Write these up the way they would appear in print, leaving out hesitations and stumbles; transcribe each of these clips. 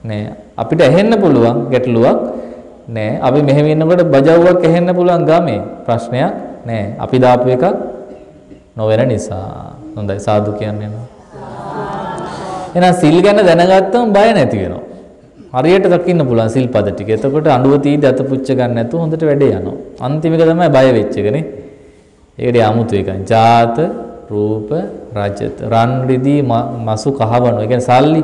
නෑ. අපිට ඇහෙන්න පුළුවන් ගැටලුවක් නෑ. අපි මෙහෙම ඉන්නකොට බජවුවක් ඇහෙන්න පුළුවන් ගමේ ප්‍රශ්නයක් නෑ. අපි දාපු එකක් නොවන නිසා. හොඳයි සාදු කියන්නේ නෝ. එහෙනම් සිල් ගැන දැනගත්තම බය නැති වෙනවා. හරියට දකින්න පුළුවන් සිල්පද ටික. එතකොට අඬුව තීදි අත පුච්ච ගන්න නැතුව හොඳට වැඩේ යනවා. අන්තිම එක තමයි බය වෙච්ච එකනේ. ඒකට 아무තු එකයි. ජාත, රූප, රජත, රන් රිදී, මසු කහවණු. ඒ කියන්නේ සල්ලි.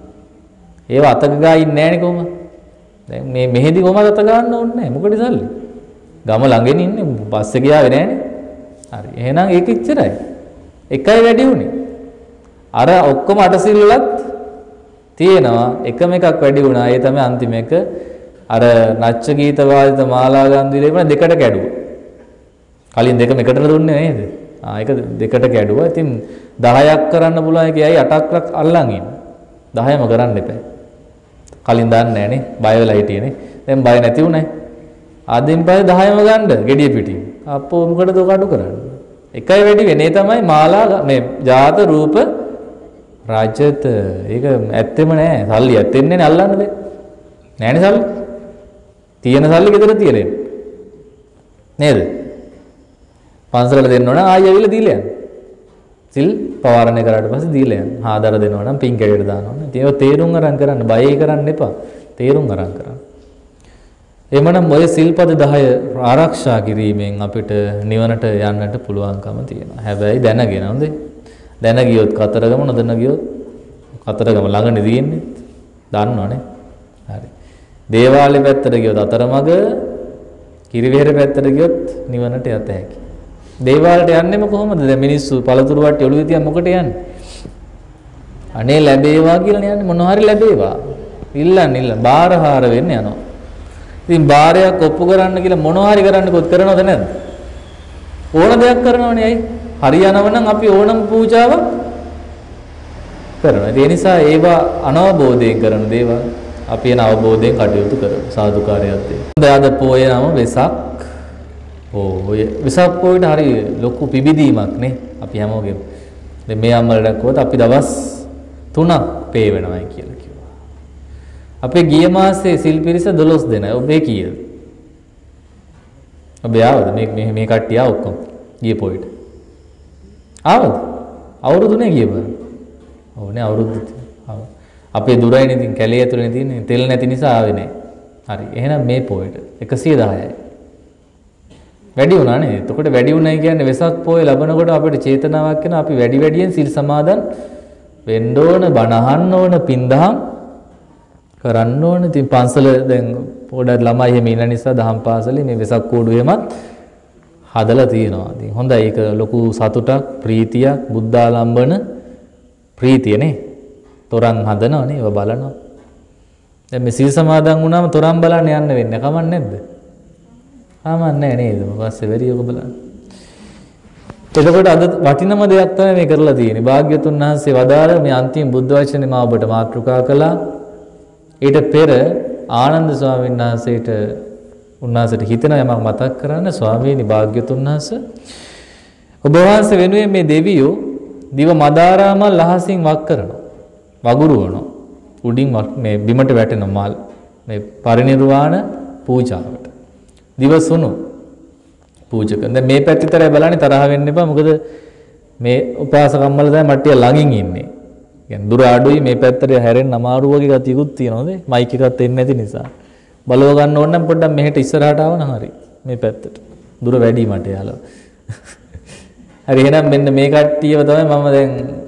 ඒව අතක ගා ඉන්නේ නැහනේ කොහොමද? දැන් මේ මෙහෙදි කොහමද අත ගන්න ඕනේ නැහැ. මොකද සල්ලි? ගම ළඟින් ඉන්නේ බස් එක ගියාවේ නැහනේ. හරි. එහෙනම් ඒක ඉච්චරයි. එකයි වැඩි උනේ. අර ඔක්කොම අටසිල් වලත් තියෙනවා එකම එකක් වැඩි වුණා. ඒ තමයි අන්තිම එක. අර නච්ච ගීත වාදිත මාලා ගන්ධ විලේපන දෙකට කැඩුවා. කලින් දෙකම එකට දුන්නේ නේද? ඒක දෙකට කැඩුවා. ඉතින් 10ක් කරන්න පුළුවන් එකයි 8ක් අල්ලන් ඉන්නේ. 10ම කරන්න එපා. කලින් දාන්නේ නැහනේ. බය වෙලා හිටියේනේ. දැන් බය නැති උනේ. ආදින් පස්සේ 10ම ගන්න gediya පිටින්. අපෝ මොකටද ඔක අඩු කරන්නේ? එකයි වැඩි වෙන්නේ තමයි මාලා මේ ජාත රූප රාජ්‍යත. ඒක ඇත්තෙම නෑ. සල්ලි ඇත්තෙන්නේ නේ අල්ලන්න දෙන්නේ. නෑනේ සල්ලි. තියෙන සල්ලි ගෙදර තියෙන්නේ. නේද? පන්සලට දෙන්න ඕන ආයෙ ඇවිල්ලා දීලා යන්න. සිල් පවාරණය කරාට පස්සේ දීලා යන්න. ආදාර දෙනවා නම් පින් කැඩේට දානවා. ඉතින් ඒක තේරුම් අරන් කරන්න. බයයි කරන්න එපා. තේරුම් අරන් කරන්න. එමනම් ඔය සිල්පද 10 ආරක්ෂා කිරීමෙන් අපිට නිවනට යන්නට පුළුවන්කම තියෙනවා. හැබැයි දැනගෙන හොඳේ. දැන ගියොත් කතරගම නොදැන ගියොත් කතරගම ළඟනේ තියෙන්නේ. දන්නවනේ. හරි. දේවාලේ පැත්තට ගියොත් අතරමඟ කිරිවෙහෙර පැත්තට ගියොත් නිවනට යත හැකියි. දේවාලට යන්නෙම කොහොමද? දැන් මිනිස්සු පළතුරු වට්ටි ඔළුවේ තියන් මොකට යන්නේ? අනේ ලැබේවා කියලා යන්නේ මොනවා හරි ලැබේවා. ඉල්ලන්න බාරහාර වෙන්න යනවා. ඉතින් බාරයක් ඔප්පු කරන්න කියලා මොනවා හරි කරන්නකොත් කරනවද නැද්ද? ඕන දෙයක් කරනවනේ අයි. හරියනව නම් අපි ඕනම පූජාවක් කරනවා. ඒ නිසා ඒවා අනවබෝධයෙන් කරන දේවල් අපි එන අවබෝධයෙන් කටයුතු කරමු. සාදුකාරයක් දෙන්න. දැන් අද පොයේ නම වෙසක්. ඔය වෙසක් පොයට හරි ලොකු පිබිදීමක් නේ අපි හැමෝගෙම. දැන් මේ අම්මලා දැක්කොත් අපි දවස් 3ක් පේ වෙනවයි කියලා කිව්වා. අපේ ගිය මාසේ සිල් පිරිස 12 දෙනයි. ඔබේ කීයද? ඔබ ආවද මේ කට්ටිය ඔක්කොම ගිය පොයට? ආවද? අවුරුදු නේ ගිය පාර. ඕනේ අවුරුදු. අපේ දුරයිනේ ඉතින් කැලේ ඇතුලේ තියෙන්නේ. තෙල් නැති නිසා ආවේ නැහැ. හරි. එහෙනම් මේ පොයට 110යි. වැඩි වුණා නේද? එතකොට වැඩි වුණයි කියන්නේ වෙසක් පොය ලබනකොට අපිට චේතනාවක් වෙන අපි වැඩි වැඩියෙන් සිල් සමාදන් වෙන්න ඕන, බණ අහන්න ඕන, පින්දහම් කරන්න ඕන. ඉතින් පන්සල දැන් පොඩක් ළමයි එහෙම ඉන්න නිසා දහම් පාසලේ මේ වෙසක් කෝඩුවේමත් හදලා තියෙනවා. ඉතින් හොඳයි. ඒක ලොකු සතුටක්, ප්‍රීතියක්, බුද්ධාලම්බන ප්‍රීතියනේ. තොරන් හදනවනේ, ඒව බලනවා. දැන් මේ සිල් සමාදන් වුණාම තොරන් බලන්න යන්න වෙන්නේ කමක් නැද්ද? ආමන්නේ නේද? පස්සේ වෙරිය ඔබ බලන්න. එතකොට අද වටිනම දෙයක් තමයි මේ කරලා තියෙන්නේ. භාග්‍යතුන් වහන්සේ වදාළ මේ අන්තිම බුද්ධ වචනේ මා ඔබට මාතෘකා කළා. ඊට පෙර ආනන්ද ස්වාමීන් වහන්සේට උන්වහන්සේට හිතෙන යමක් මතක් කරන්න. ස්වාමීනි භාග්‍යතුන් වහන්සේ ඔබ වහන්සේ වෙනුවෙන් මේ දෙවියෝ දිව මදාරාම ලහසින් වක් කරනවා. වගුරුවනවා. උඩින් මේ බිමට වැටෙන මල් මේ පරිනිර්වාණ පූජාවට. දිවසුණු පූජක. දැන් මේ පැත්තතරයි බලන්නේ තරහ වෙන්න එපා. මොකද මේ උපාසකම්මල දැන් මට්ටිය ළඟින් ඉන්නේ. කියන්නේ දුර අඩුයි මේ පැත්තට හැරෙන්න අමාරු වගේ ගතියකුත් තියෙනවා නේ. මයික් එකත් එන්නේ නැති නිසා. බලව ගන්න ඕන නම් පොඩ්ඩක් මෙහෙට ඉස්සරහට ආවනම් හරි. මේ පැත්තට. දුර වැඩි මට යාළුවා. හරි එහෙනම් මෙන්න මේ කට්ටියව තමයි මම දැන්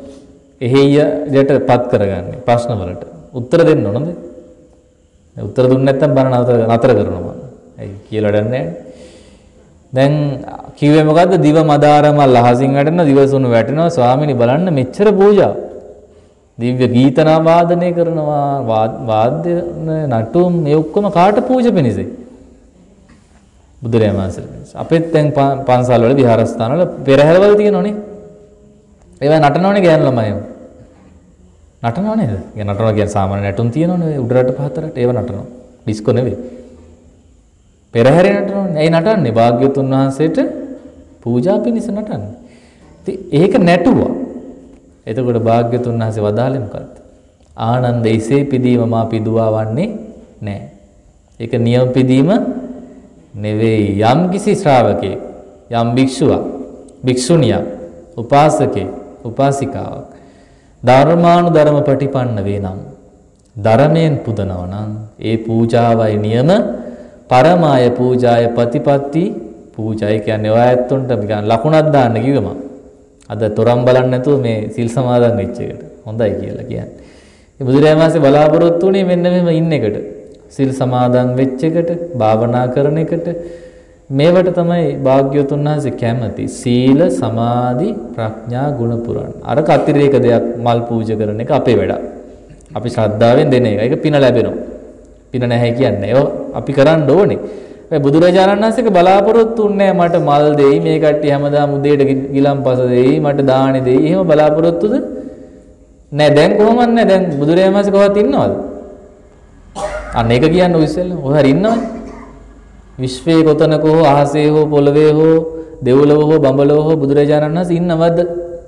එහෙයියටපත් කරගන්නේ ප්‍රශ්න වලට. උත්තර දෙන්න ඕනද? උත්තර දුන්නේ නැත්නම් බන නතර කරනවා මම. ඇයි කියලා වැඩක් නැහැ. දැන් කිව්වේ මොකද්ද? දිව මදාරම ලහසින් වැටෙනවා, දිවසුණු වැටෙනවා. ස්වාමීනි බලන්න මෙච්චර පූජා. දිව්‍ය ගීතනා වාදනය කරනවා, වාද්‍ය නටුම් මේ ඔක්කොම කාට පූජ පිණිසයි? බුදුරජාණන් වහන්සේ. අපෙත් දැන් පන්සල් වල විහාරස්ථාන වල පෙරහැරවල තියෙනවනේ. ඒවා නටනවනේ ගෑනු ළමයිම. නටනව නේද? يعني නටනවා කියන්නේ සාමාන්‍ය නටුම් තියෙනවනේ උඩරට පහතරට ඒව නටනවා. ඩිස්කෝ නෙවෙයි. පෙරහැරේ නටනවනේ. ඇයි නටන්නේ? භාග්‍යවතුන් වහන්සේට පූජා පිණිස නටන්නේ. ඉතින් ඒක නැටුවා. එතකොට භාග්‍යවතුන් වහන්සේ වදාළේ මොකද්ද? ආනන්ද ඉසේ පිදීම මා පිදුවා වන්නේ නැහැ. ඒක නියම පිදීම නෙවෙයි. යම් කිසි ශ්‍රාවකෙක්, යම් භික්ෂුවක්, භික්ෂුණියක්, උපාසකෙක්, උපාසිකාවක් ධර්මානුධර්ම ප්‍රතිපන්න වේ නම්, ධර්මයෙන් පුදනවා නම් ඒ පූජාවයි නියම පරමාය පූජාය ප්‍රතිපatti පූජායි කියන්නේ ඔය ඇත්තොන්ට ලකුණක් දාන්න කිව්වම අද තොරම් බලන්න නැතුව මේ සිල් සමාදන් වෙච්ච එකට හොඳයි කියලා කියන්නේ. ඒ බුදුරජාණන් වහන්සේ බලාපොරොත්තු වෙන්නේ මෙන්න මෙහෙම ඉන්න එකට. සිල් සමාදන් වෙච්ච එකට, භාවනා කරන එකට. මේවට තමයි භාග්‍යවතුන් වහන්සේ කැමති. සීල, සමාධි, ප්‍රඥා ගුණ පුරන්න. අර කතිරේක දෙයක් මල් පූජා කරන එක අපේ වැඩක්. අපි ශ්‍රද්ධාවෙන් දෙන එක. ඒක පින ලැබෙනවා. පින නැහැ කියන්නේ. ඒක අපි කරන්න ඕනේ. ඒ බුදුරජාණන් වහන්සේක බලාපොරොත්තු වෙන්නේ මට මල් දෙයි, මේ කට්ටිය හැමදාම උදේට ගිලම්පස දෙයි, මට දානි දෙයි. එහෙම බලාපොරොත්තුද නෑ. දැන් කොහොමද නෑ. දැන් බුදුරජාණන් වහන්සේ කොහොමද ඉන්නවද? අන්න ඒක කියන්නේ ඔය ඉස්සෙල්ලා. ඔය හරි ඉන්නවද? විශ්වයේ කොතනක හෝ අහසේ හෝ පොළවේ හෝ දෙව්ලොව හෝ බඹලොව හෝ බුදුරජාණන් වහන්සේ ඉන්නවද?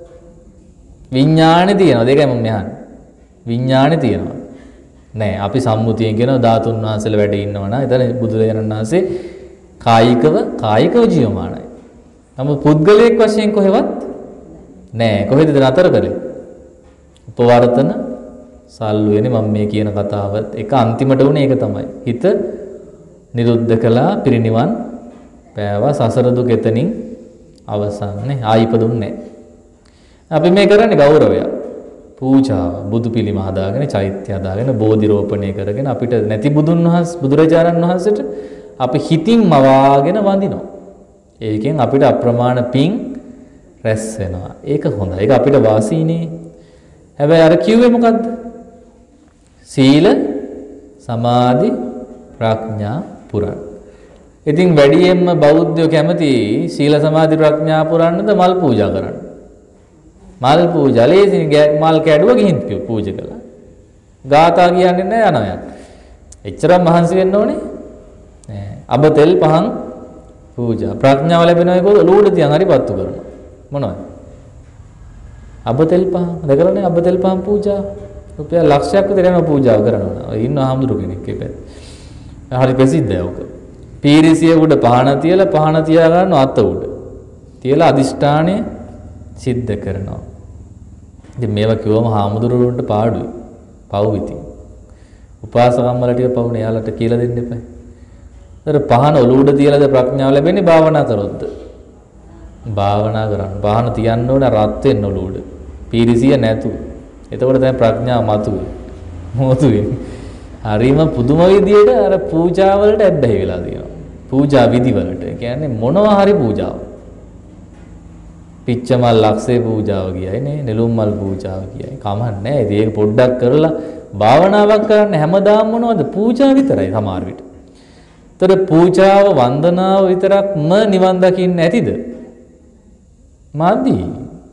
විඥානේ තියෙනවද? ඒකයි මම අහන්නේ. විඥානේ තියෙනවද? නෑ. අපි සම්මුතියෙන් කියනවා ධාතුන් වහන්සේලා වැඩ ඉන්නවා නා. එතන බුදුරජාණන් වහන්සේ කායිකව ජීවමානයි. නමුත් පුද්ගලයෙක් වශයෙන් කොහෙවත් නෑ. කොහෙද නතර කරේ? උපවර්තන සල්ලු වෙන්නේ මම මේ කියන කතාවත් එක අන්තිමට උනේ ඒක තමයි. හිත නිරුද්ධ කළා, පිරිනිවන් පෑවා, සසර දුක එතනින් අවසන් නේ. ආයිපදුන්නේ නැහැ. අපි මේ කරන්නේ ගෞරවය. පූජාව, බුදු පිළිම හදාගෙන, චෛත්‍ය හදාගෙන, බෝධි රෝපණය කරගෙන අපිට නැති බුදුන් වහන්සේ, බුදුරජාණන් වහන්සේට අපි හිතින් මවාගෙන වඳිනවා. ඒකෙන් අපිට අප්‍රමාණ පිං රැස් වෙනවා. ඒක හොඳයි. ඒක අපිට වාසීනේ. හැබැයි අර කිව්වේ මොකද්ද? සීල, සමාධි, ප්‍රඥා පුරන්න. ඉතින් වැඩියෙන්ම බෞද්ධයෝ කැමති සීල සමාධි ප්‍රඥා පුරන්නද මල් පූජා කරන්න. මල් පූජා ලේසින් මල් කැඩුව ගිහින් පූජා කළා. ගාථා කියන්නේ නැහැ යනවා යන්න. එච්චරම මහන්සි වෙන්න ඕනේ නෑ. අබ තෙල් පහන් පූජා. ප්‍රඥාව ලැබෙනවා ඒකෝ ලූඩ තියන් හරි පත්තු කරනවා. මොනවද? අබ තෙල් පහන් දැකලානේ අබ තෙල් පහන් පූජා. රුපියල් ලක්ෂයක් විතර යනවා පූජාව කරනවා. ඔය ඉන්න ආම්දුරු කෙනෙක් ඒ පැත්තේ. හරි ප්‍රසිද්ධයි ඔක. පීරිසිය උඩ පහන තියලා පහන තියා ගන්න අත උඩ. තියලා අදිෂ්ඨානය සිද්ධ කරනවා. ඉතින් මේවා කිව්වම හාමුදුරුවන්ට පාඩුයි. පව් ඉතින්. උපාසකම්මල ටික පවුනේ යාලට කියලා දෙන්න එපා. ඒතර පහන ඔලුව උඩ තියලාද ප්‍රඥාව ලැබෙන්නේ භාවනා කරොත්ද? භාවනා කරන්න. පහන තියන්න ඕන රත් වෙන්න ඔලුව උඩ. පීරිසිය නැතු. එතකොට තමයි ප්‍රඥාව මතුවේ. මොතුවේ. හරිම පුදුම විදියට අර පූජා වලට ඇබ්බැහි වෙලා තියෙනවා. පූජා විදි වලට. ඒ කියන්නේ මොනවා හරි පූජාව. පිච්ච මල් ලක්ෂේ පූජාව කියයි නේ, නෙළුම් මල් පූජාව කියයි. කමන්නේ නැහැ. ඉතින් ඒක පොඩ්ඩක් කරලා භාවනාවක් කරන්න හැමදාම මොනවද? පූජා විතරයි සමහර විට. ඒතර පූජාව වන්දනාව විතරක්ම නිවන් දකින්න ඇතිද? මාදි.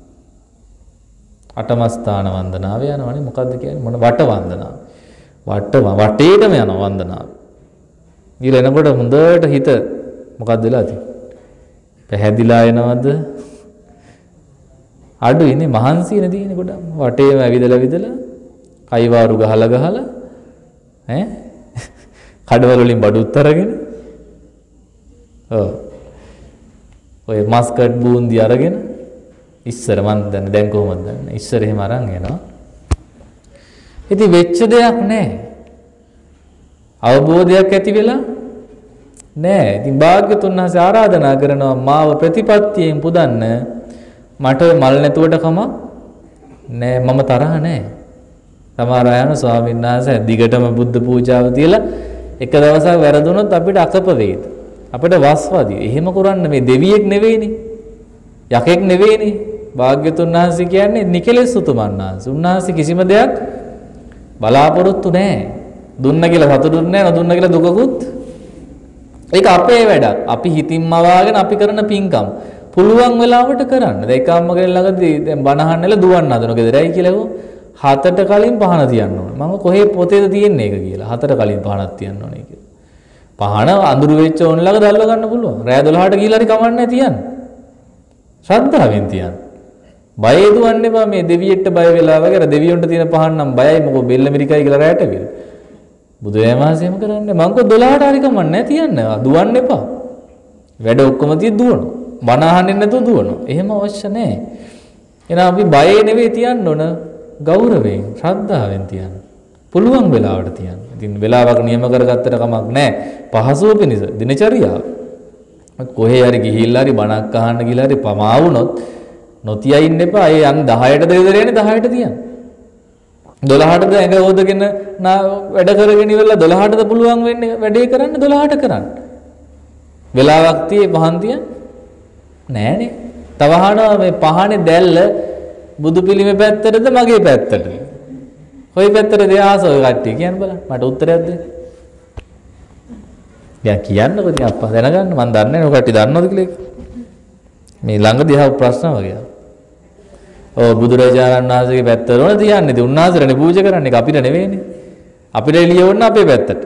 අටමස්ථාන වන්දනාව යනවනේ. මොකද්ද කියන්නේ? මොන වට වන්දනාව. වටේටම යන වන්දනාව. ඊළ එනකොට හොඳට හිත මොකක්ද වෙලා තියෙන්නේ? පැහැදිලා එනවද? අඩුයිනේ මහන්සිය නෙදීනේ ගොඩක්. වටේම ඇවිදලා කයිවාරු ගහලා ඈ කඩවල වලින් බඩුත් අරගෙන ඔය මස්කට් බූන්දි අරගෙන ඉස්සර මන් දැන් කොහොමද දන්නේ? ඉස්සර එහෙම අරන් එනවා. ඉතින් වෙච්ච දෙයක් නැහැ. අවබෝධයක් ඇති වෙලා නැහැ. ඉතින් භාග්‍යතුන් වහන්සේ ආරාධනා කරනවා මාව ප්‍රතිපත්තියෙන් පුදන්න. මට මල් නැතුවට කමක් නෑ. මම තරහ නෑ. සමහර අය යන ස්වාමීන් වහන්සේ දිගටම බුද්ධ පූජාව තියලා එක දවසක් වැරදුනොත් අපිට අකප වේද? අපිට වස්වදී. එහෙම කරන්න මේ දෙවියෙක් නෙවෙයිනේ. යකෙක් නෙවෙයිනේ. භාග්‍යතුන් වහන්සේ කියන්නේ නිකලෙස් උතුමන් වහන්සේ. උන්වහන්සේ කිසිම දෙයක් බලාපොරොත්තු නැහැ. දුන්න කියලා සතුටුත් නැහැ, නොදුන්න කියලා දුකකුත්. ඒක අපේ වැඩක්. අපි හිතින්ම වාගෙන අපි කරන පින්කම්. පුළුවන් වෙලාවට කරන්න. දැන් එක අම්මගෙන් ළඟදී දැන් බණහන්නල දුවන්න හදනවා. ගෙදරයි කියලා කිව්වොත් 7ට කලින් පහන තියන්න ඕනේ. මම කොහේ පොතේද තියෙන්නේ ඒක කියලා. 7ට කලින් පහනක් තියන්න ඕනේ කියලා. පහන අඳුරු වෙච්ච ඕන ළඟ දැල්ව ගන්න පුළුවන්. රෑ 12ට ගිහලා හරි කමන්නේ තියන්න. ශ්‍රද්ධාවෙන් තියන්න. බය දුවන්න එපා මේ දෙවියෙක්ට බය වෙලා වගේ අර දෙවියන්ට තියෙන පහන් නම් බයයි මොකෝ බෙල්ල මිරිකයි කියලා රැට විල. බුදුරජාණන් වහන්සේම කරන්නේ මං කෝ 12ට හරි කමක් නැහැ තියන්න. දුවන්න එපා. වැඩ ඔක්කොම තිය දුවනවා. බණ අහන්නේ නැතුව දුවනවා. එහෙම අවශ්‍ය නැහැ. එහෙනම් අපි බය නෙවෙයි තියන්න ඕන ගෞරවයෙන්, ශ්‍රද්ධාවෙන් තියන්න. පුළුවන් වෙලාවට තියන්න. ඉතින් වෙලාවක් නියම කරගත්තට කමක් නැහැ. පහසුව පිණිස දිනචරියාව. කොහේ හරි ගිහිල්ලා හරි බණක් අහන්න ගිහලා හරි පමා වුණොත් නොතිය ඉන්න එපා. ඒ යන් 10ට දෙවිදරේනේ 10ට තියන්න. 12ටද ඇඟ හොදගෙන වැඩ කරගෙන ඉවරලා 12ටද පුළුවන් වෙන්නේ වැඩේ කරන්න 12ට කරන්න. වෙලාවක් තියේ පහන් තියන්න නෑනේ. තව අහනවා මේ පහනේ දැල්ල බුදු පිළිමේ පැත්තටද මගේ පැත්තටද? කොයි පැත්තටද ආසව කට්ටිය කියන්න බලන්න. මට උත්තරයක් දෙන්න. දැන් කියන්නකො ඉතින් අප්පා දැනගන්න මම දන්නේ නැහැ ඔය කට්ටිය දන්නවද කියලා. මේ ළඟදී අහපු ප්‍රශ්න වගේ. ඔව් බුදුරජාණන් වහන්සේගේ පැත්තටම තියන්නේ. ඉතින් උන්වහන්සේනේ පූජා කරන්නේ අපිට නෙවෙයිනේ. අපිට එළිය වුණ අපේ පැත්තට.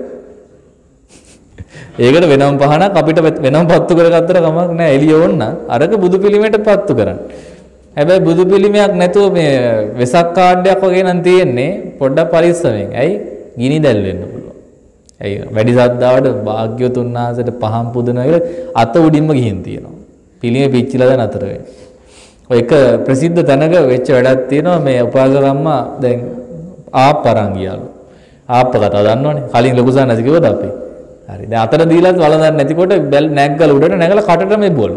ඒකට වෙනම පහනක් අපිට වෙනම පත්තු කරගත්තට කමක් නැහැ. එළිය වුණ අරක බුදු පිළිමයට පත්තු කරන්න. හැබැයි බුදු පිළිමයක් නැතුව මේ වෙසක් කාඩ්යක් වගේ නම් තියෙන්නේ පොඩ්ඩක් පරිස්සමෙන්. ඇයි? ගිනි දැල් වෙන්න පුළුවන්. ඇයි? වැඩි ශ්‍රද්ධාවට භාග්‍යවතුන් වහන්සේට පහන් පුදනවා කියලා අත උඩින්ම ගිහින් තියෙනවා. පිළිමේ පිච්චිලා දැන් අතර වෙන්නේ. ඔය එක ප්‍රසිද්ධ තැනක වෙච්ච වැඩක් තියෙනවා මේ උපාසකම්මා දැන් ආප්පරන් ගියාලු. ආප්ප කතාව දන්නවනේ. කලින් ලොකු සානස කිව්වද අපි? හරි. දැන් අතර දීලා වළඳන්නේ නැතිකොට නැග්ගල උඩට නැගලා කටට මෙබ්බවලු.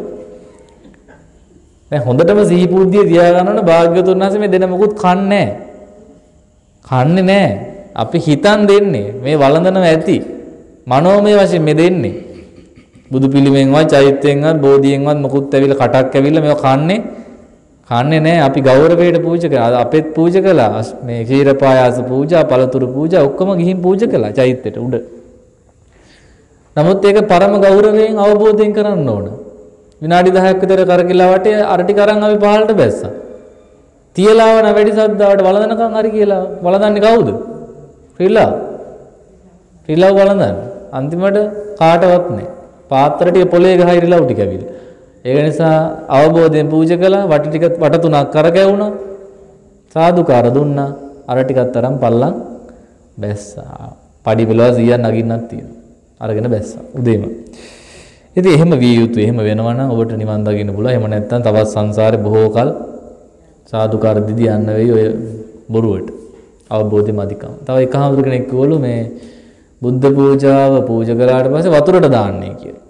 දැන් හොඳටම සිහි බුද්ධිය තියාගන්න ඕන භාග්‍යවතුන් වහන්සේ මේ දෙන මොකුත් කන්නේ නැහැ. අපි හිතන් දෙන්නේ මේ වළඳනව ඇති. මනෝමය වශයෙන් මේ දෙන්නේ. බුදු පිළිමෙන්වත් චෛත්‍යයෙන්වත් බෝධියෙන්වත් මොකුත් ඇවිල්ලා කටක් ඇවිල්ලා මේව කන්නේ නැහැ. අපි ගෞරවයට පූජා කළා. අපෙත් පූජා කළා. මේ ක්ෂීරපායාස පූජා, පළතුරු පූජා ඔක්කොම ගිහින් පූජා කළා චෛත්‍යෙට උඩ. නමුත් ඒක පරම ගෞරවයෙන් අවබෝධයෙන් කරන්න ඕන. විනාඩි 10ක් විතර කරකිලා වටේ අර ටික අරන් අපි පහළට බැස්සා. තියලාවන වැඩි සද්දාවට වළඳනකම් හරි කියලා වළඳන්නේ කවුද? රිලව් වළඳන්නේ. අන්තිමට කාටවත් නැහැ. පාත්‍ර ටික පොලේ ගහයි රිලව් ටික ඇවිල්ලා. ඒක නිසා අවබෝධයෙන් පූජා කළා. වට තුනක් කරකැවුණා. සාදුකාර දුන්නා. අර ටිකත් අරන් පල්ලම් බැස්සා. පඩි පෙළව 100ක් නගින්නක් තියෙනවා. අරගෙන බැස්සා උදේම. ඉතින් එහෙම විය යුතුයි. එහෙම වෙනවා නම් ඔබට නිවන් දකින්න පුළුවන්. එහෙම නැත්නම් තවත් සංසාරේ බොහෝ කල් සාදුකාර දිදි යන්න වෙයි ඔය බොරුවට. අවබෝධය මදිකම. තව එක හඳුර කෙනෙක් කිව්වලු මේ බුද්ධ පූජාව පූජා කළාට පස්සේ වතුරට දාන්නේ කියලා.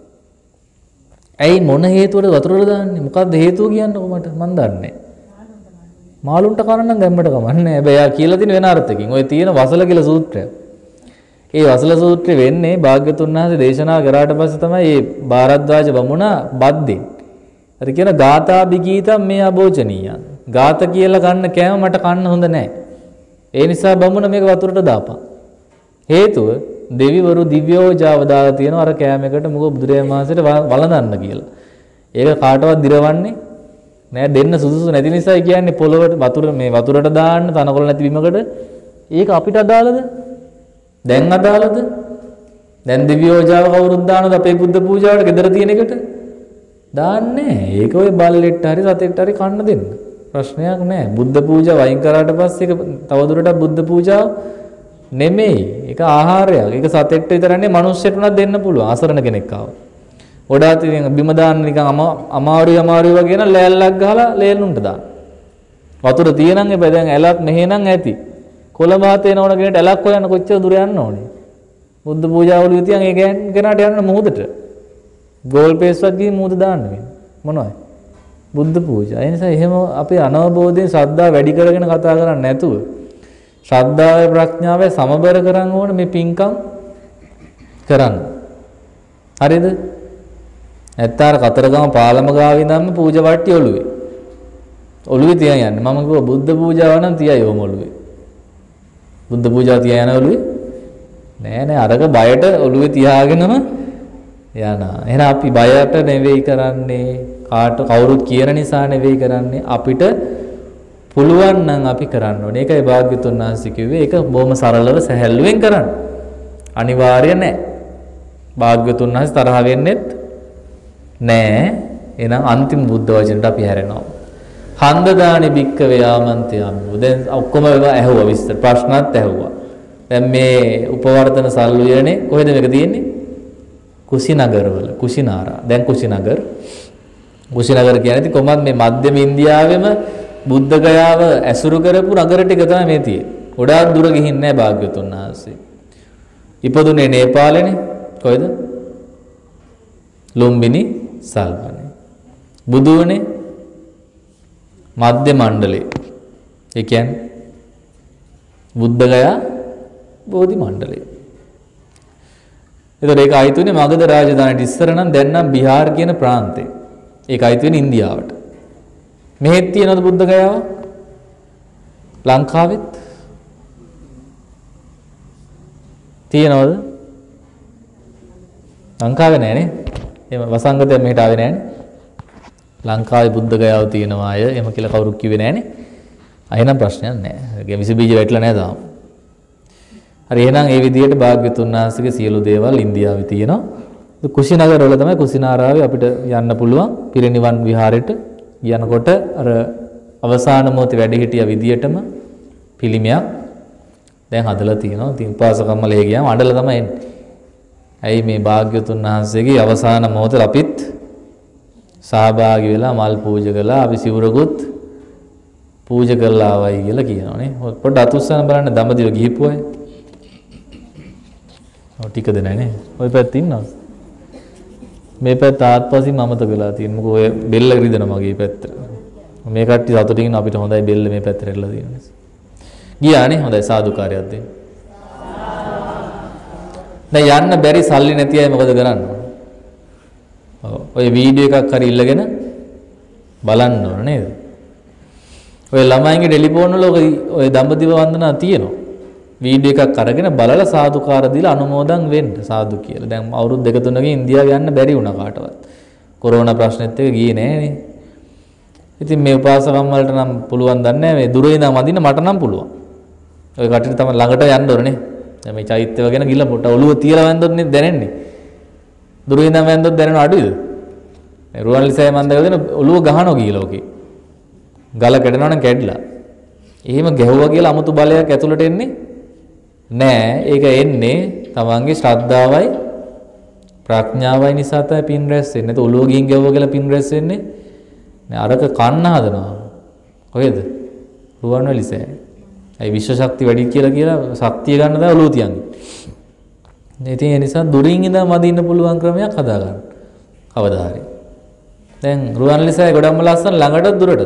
ඇයි මොන හේතුවද වතුරට දාන්නේ? මොකක්ද හේතුව කියන්නකො මට? මන් දන්නේ නැහැ. මාළුන්ට කරන්න ගැම්මට කමන්නේ. හැබැයි යා කියලා තියෙන වෙන අර්ථකින්. ඔය තියෙන වසල කියලා සූත්‍රය. ඒ වසල සූත්‍රය වෙන්නේ භාග්‍යතුන් වහන්සේ දේශනා කරාට පස්සේ තමයි මේ භාරද්වාජ බමුණා බත් දෙන්නේ. හරි කියන ගාථා බිගීතම් මේ අභෝජනීයන්. ගාත කියලා ගන්න කෑම මට කන්න හොඳ නැහැ. ඒ නිසා බමුණ මේක වතුරට දාපන්. හේතුව දෙවිවරු දිව්‍යෝජාව දාලා තියෙනවා අර කෑමකට මොකද බුදුරජාණන් වහන්සේට වළඳන්න කියලා. ඒක කාටවත් දිරවන්නේ නෑ. දෙන්න සුදුසු නැති නිසා කියන්නේ පොළොවට වතුරට දාන්න තනකොළ නැති බිමකට. ඒක අපිට අදාළද? දැන් අදාළද? දැන් දිව්‍යෝජාව කවුරුත් දානවද අපේ බුද්ධ පූජාවට ගෙදර තියෙන එකට? දාන්නේ. ඒක ඔය බල්ලෙක්ට හරි සතෙක්ට හරි කන්න දෙන්න. ප්‍රශ්නයක් නෑ. බුද්ධ පූජාව වයින් කරාට පස්සේ ඒක තවදුරටත් බුද්ධ පූජාව නෙමෙයි. ඒක ආහාරයක්. ඒක සතෙක්ට විතරනේ මිනිස්සුන්ට උනත් දෙන්න පුළුවන්. අසරණ කෙනෙක් ආව. ගොඩාක් ඉතින් බිම දාන්න නිකන් අමාරුයි වගේ නම් ලෑල්ලක් ගහලා ලේල්ලුන්ට දාන්න. වතුර තියෙනන් එපා. දැන් ඇලක් මෙහෙනම් ඇති. කොළඹ හතේ නෝන කෙනෙක්ට ඇලක් හොයන්න කොච්චර දුර යන්න ඕනේ? බුද්ධ පූජාවල යතියන් ඒ කෙනාට යන්න මුහුදට. ගෝල් පේස්වත් ගිහින් මුහුද දාන්න වෙන්නේ. මොනවයි? බුද්ධ පූජා. ඒ නිසා එහෙම අපේ අනවබෝධයෙන් ශ්‍රද්ධාව වැඩි කරගෙන කතා කරන්නේ නැතුව ශ්‍රද්ධාවේ ප්‍රඥාවේ සමබර කරන් ඕන මේ පින්කම් කරන්න. හරිද? ඇත්තාර කතරගම පාලම ගාවේ ඉඳන්ම පූජා වට්ටි ඔළුවේ තියන් යන්නේ. මම කිව්වා බුද්ධ පූජාව නම් තියයි ඔහොම ඔළුවේ. බුද්ධ පූජාව තියා යන ඔළුවේ නෑ අරක බයට ඔළුවේ තියාගෙනම යනවා. එහෙනම් අපි බයට නෙවෙයි කරන්නේ. කවුරුත් කියන නිසා නෙවෙයි කරන්නේ. අපිට පුළුවන් නම් අපි කරන්න ඕනේ. ඒකයි භාග්‍යතුන් වහන්සේ කිව්වේ. ඒක බොහොම සරලව සැහැල්ලුවෙන් කරන්න. අනිවාර්ය නෑ. භාග්‍යතුන් වහන්සේ තරහ වෙන්නෙත් නෑ. එහෙනම් අන්තිම බුද්ධ වචනට අපි හැරෙනවා. හන්දදානි භික්කවේ ආමන්ත්‍රයාමි. දැන් ඔක්කොම ඒවා ඇහුවා විස්තර ප්‍රශ්නත් ඇහුවා. දැන් මේ උපවර්තන සල් උයනේ කොහෙද මේක තියෙන්නේ? කුසිනගරවල. කුසිනාරා. දැන් කුසිනගර. කුසිනගර කියන්නේ ඉතින් කොහොමද මේ මධ්‍යම ඉන්දියාවෙම බුද්ධ ගයාව ඇසුරු කරපු නගර ටික තමයි මේ තියෙන්නේ. ගොඩාක් දුර ගිහින් නැහැ භාග්‍යවතුන් වහන්සේ. ඉපදුනේ නේපාලෙනේ. කොහෙද? ලුම්බිනි සල්වනේ. බුදු වුණේ මධ්‍ය මණ්ඩලේ. ඒ කියන්නේ බුද්ධ ගයා බෝධි මණ්ඩලේ. ඒතකොට ඒක ආයිත් වෙන්නේ මගධ රාජධානියට ඉස්සර නම් දැන් නම් බිහාර් කියන ප්‍රාන්තේ. ඒක ආයිත් වෙන්නේ ඉන්දියාවට. මෙහෙත් තියෙනවද බුද්ධ ගයාව? ලංකාවෙත් තියෙනවද? ලංකාවේ නෑනේ. එහෙම වසංගතය මෙහෙට ආවේ නෑනේ. ලංකාවේ බුද්ධ ගයාව තියෙනවා අය එහෙම කියලා කවුරුත් කිව්වේ නෑනේ. අයනම් ප්‍රශ්නයක් නෑ. ඒ විස බීජ වැටලා නෑ තාම. හරි එහෙනම් ඒ විදිහට භාග්‍යතුන් වහන්සේගේ සියලු දේවල් ඉන්දියාවේ තියෙනවා. කුසිනගර වල තමයි කුසිනාරාවේ අපිට යන්න පුළුවන් පිරිනිවන් විහාරෙට යනකොට අර අවසාන මොහොතේ වැඩ හිටිය විදියටම පිළිමයක් දැන් හදලා තියෙනවා. ඉතින් උපාසකම්මල එහෙ ගියාම අඬලා තමයි එන්නේ. ඇයි මේ භාග්‍යවතුන් වහන්සේගේ අවසාන මොහොතේ අපිත් සහභාගී වෙලා මල් පූජා කළා. අපි සිවුරකුත් පූජා කළා ආවයි කියලා කියනවානේ. පොඩ්ඩක් අතුස්සන බලන්න දඹදිව ගිහිපු අය. ඔය ටිකද නැනේ. ඔය පැත්තේ ඉන්නවද? මේ පැත්ත ආත්පසින් අමතක වෙලා තියෙන. මොකද ඔය බෙල්ල රිදෙන මගේ පැත්තට. මේ කට්ටිය සතුටින් අපිට හොඳයි බෙල්ල මේ පැත්තට එල්ලලා තියෙන නිසා. ගියානේ හොඳයි සාදුකාරයක් දෙන්න. දැන් යන්න බැරි සල්ලි නැති අය මොකද කරන්නේ? ඔය වීඩියෝ එකක් හරි ඉල්ලගෙන බලන්න ඕන නේද? ඔය ළමයින්ගේ ටෙලිෆෝන් වල ඔය දඹදිව වන්දනා තියෙනවා. වීඩියෝ එකක් අරගෙන බලලා සාදුකාර දීලා අනුමෝදන් වෙන්න සාදු කියලා. දැන් අවුරුදු 2-3කින් ඉන්දියාව යන්න බැරි වුණා කාටවත්. කොරෝනා ප්‍රශ්නෙත් එක්ක ගියේ නෑනේ. ඉතින් මේ උපාසකම් වලට නම් පුළුවන් දන්නේ මේ දුර ඉඳන් වඳින්න මට නම් පුළුවන්. ඔය කටින් තමයි ළඟට යන්න ඕනේ. දැන් මේ චෛත්‍යව ගැන ගිහලා පොට ඔළුව තියලා වැන්දොත් නේ දැනෙන්නේ. දුර ඉඳන් වැන්දොත් දැනෙන අඩුයිද? මේ රුවන්වැලිසෑය මන් දැකගෙන ඔළුව ගහනවා කියලා ඔකේ. ගල කැඩෙනවා නම් කැඩිලා. එහෙම ගැහුවා කියලා 아무තු බලයක් ඇතුළට එන්නේ නෑ. ඒක එන්නේ තමන්ගේ ශ්‍රද්ධාවයි ප්‍රඥාවයි නිසා තමයි පින් රැස් වෙන්නේ. නැත්නම් ඔළුව ගින් ගැවුවා කියලා පින් රැස් වෙන්නේ නෑ. අරක කන්න හදනවා. කොහෙද? රුවන්වැලිසෑය. ඒ විශ්ව ශක්තිය වැඩි කියලා ශක්තිය ගන්න දා ඔළුව තියන්නේ. ඉතින් ඒ නිසා දුරින් ඉඳන් වදින්න පුළුවන් ක්‍රමයක් හදා ගන්න. කවදා හරි. දැන් රුවන්වැලිසෑය ගොඩක්ම ලස්සන ළඟටත් දුරටත්.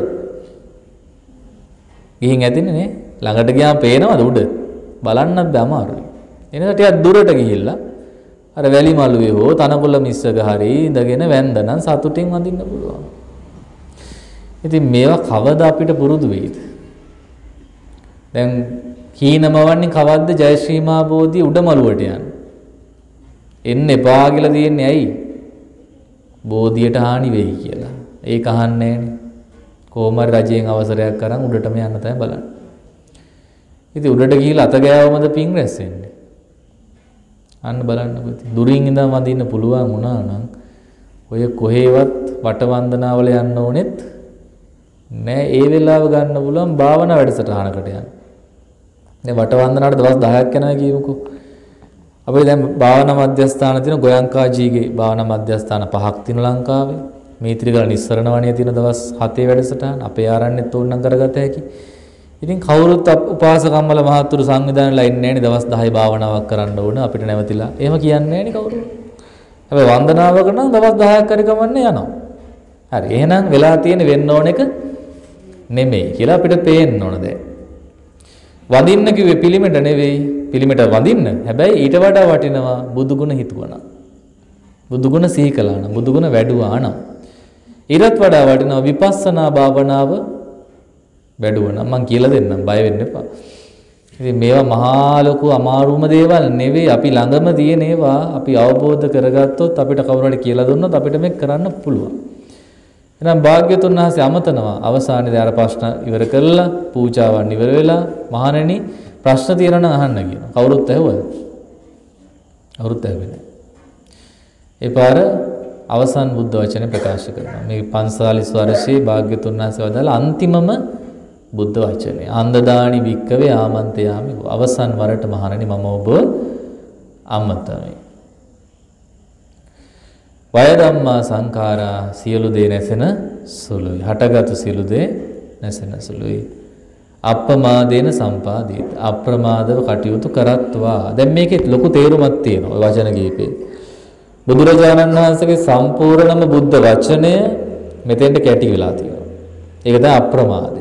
ගිහින් ඇතිනේ නේ. ළඟට ගියාම පේනවද උඩ? බලන්නත් අමාරුයි. එනකොට ටිකක් දුරට ගිහිල්ලා අර වැලි මළුවේ හෝ තනකොළ මිස්සක හරි ඉඳගෙන වැන්දනම් සතුටින් වදින්න පුළුවන්. ඉතින් මේවා කවදා අපිට පුරුදු වෙයිද? දැන් හීනමවන්නේ කවද්ද ජයශ්‍රී මහා බෝධිය උඩ මළුවට යන්නේ? එන්න එපා කියලා තියෙන්නේ ඇයි? බෝධියට හානි වෙයි කියලා. ඒක අහන්නේ නෑනේ. කොහොම හරි රජයෙන් අවසරයක් අරන් උඩටම යන්න තමයි බලන්නේ. ඉතින් උඩට ගිහිල්ලා අත ගෑවමද පින් රැස් වෙන්නේ? අන්න බලන්නකෝ ඉතින්. දුරින් ඉඳන් වඳින්න පුළුවන් වුණා නම් ඔය කොහේවත් වටවන්දනාවල යන්න ඕනෙත් නෑ. ඒ වෙලාව ගන්න පුළුවන් භාවනා වැඩසටහනකට යන්න. දැන් වටවන්දනාවට දවස් 10ක් යනවා කියමුකෝ. අපි දැන් භාවනා මධ්‍යස්ථාන තියෙන ගෝයන්කාජීගේ භාවනා මධ්‍යස්ථාන 5ක් තියෙන ලංකාවේ. මේත්‍රිගල නිස්සරණ වණේ තියෙන දවස් 7 වැඩසටහන අපේ ආරණ්‍යෙත් ඕනනම් කරගත හැකි. ඉතින් කවුරුත් උපාසකම්මල මහතුරු සංවිධානයලා ඉන්නේ නැණි දවස් 10 භාවනාවක් කරන්න ඕන අපිට නැවතිලා. එහෙම කියන්නේ නැණි කවුරු. හැබැයි වන්දනාවක නම් දවස් 10ක් හරි කමන්නේ යනවා. හරි. එහෙනම් වෙලා තියෙන වෙන්න ඕන එක නෙමෙයි කියලා අපිට පේන්න ඕන දැන්. වඳින්න කිව්වේ පිළිමෙට නෙවෙයි. පිළිමෙට වඳින්න. හැබැයි ඊට වඩා වටිනවා බුදුගුණ හිතුවනම්. බුදුගුණ සිහි කළා නම් බුදුගුණ වැඩුවා නම්. ඊටත් වඩා වටිනවා විපස්සනා භාවනාව වැඩුවා නම්. මං කියලා දෙන්නම් බය වෙන්න එපා. ඉතින් මේවා මහා ලොකු අමාරුම දේවල් නෙවෙයි. අපි ළඟම තියෙන ඒවා අපි අවබෝධ කරගත්තොත් අපිට කවුරු හරි කියලා දුන්නොත් අපිට මේක කරන්න පුළුවන්. එහෙනම් භාග්‍යවතුන් වහන්සේ අමතනවා අවසානයේදී අර ප්‍රශ්න ඉවර කළා පූජාවන් ඉවර වෙලා මහණෙනි ප්‍රශ්න තියෙනවා නම් අහන්න කියනවා. කවුරුත් ඇහුවද? කවුරුත් ඇහුවේ නැහැ. ඒ පාර අවසන් බුද්ධ වචනේ ප්‍රකාශ කරනවා. මේ 45 වර්ෂයේ භාග්‍යතුන් වහන්සේ වදාළ අන්තිමම බුද්ධ වචනේ. අන්දදානි වික්කවේ ආමන්ත්‍රයාමි. අවසන් වරට මහණනි මම ඔබ අමතමි. වය ධම්මා සංඛාරා සියලු දේ නැසෙන සුළුයි. හටගත් සියලු දේ නැසෙන සුළුයි. අප්‍රමාදේන සම්පාදීත. අප්‍රමාදව කටයුතු කරත්වා. දැන් මේකේ ලොකු තේරුමක් තියෙනවා ඔය වචන කීපේ. බුදුරජාණන් වහන්සේගේ සම්පූර්ණම බුද්ධ වචනය මෙතෙන්ට කැටි වෙලා තියෙනවා. ඒක තමයි අප්‍රමාදය.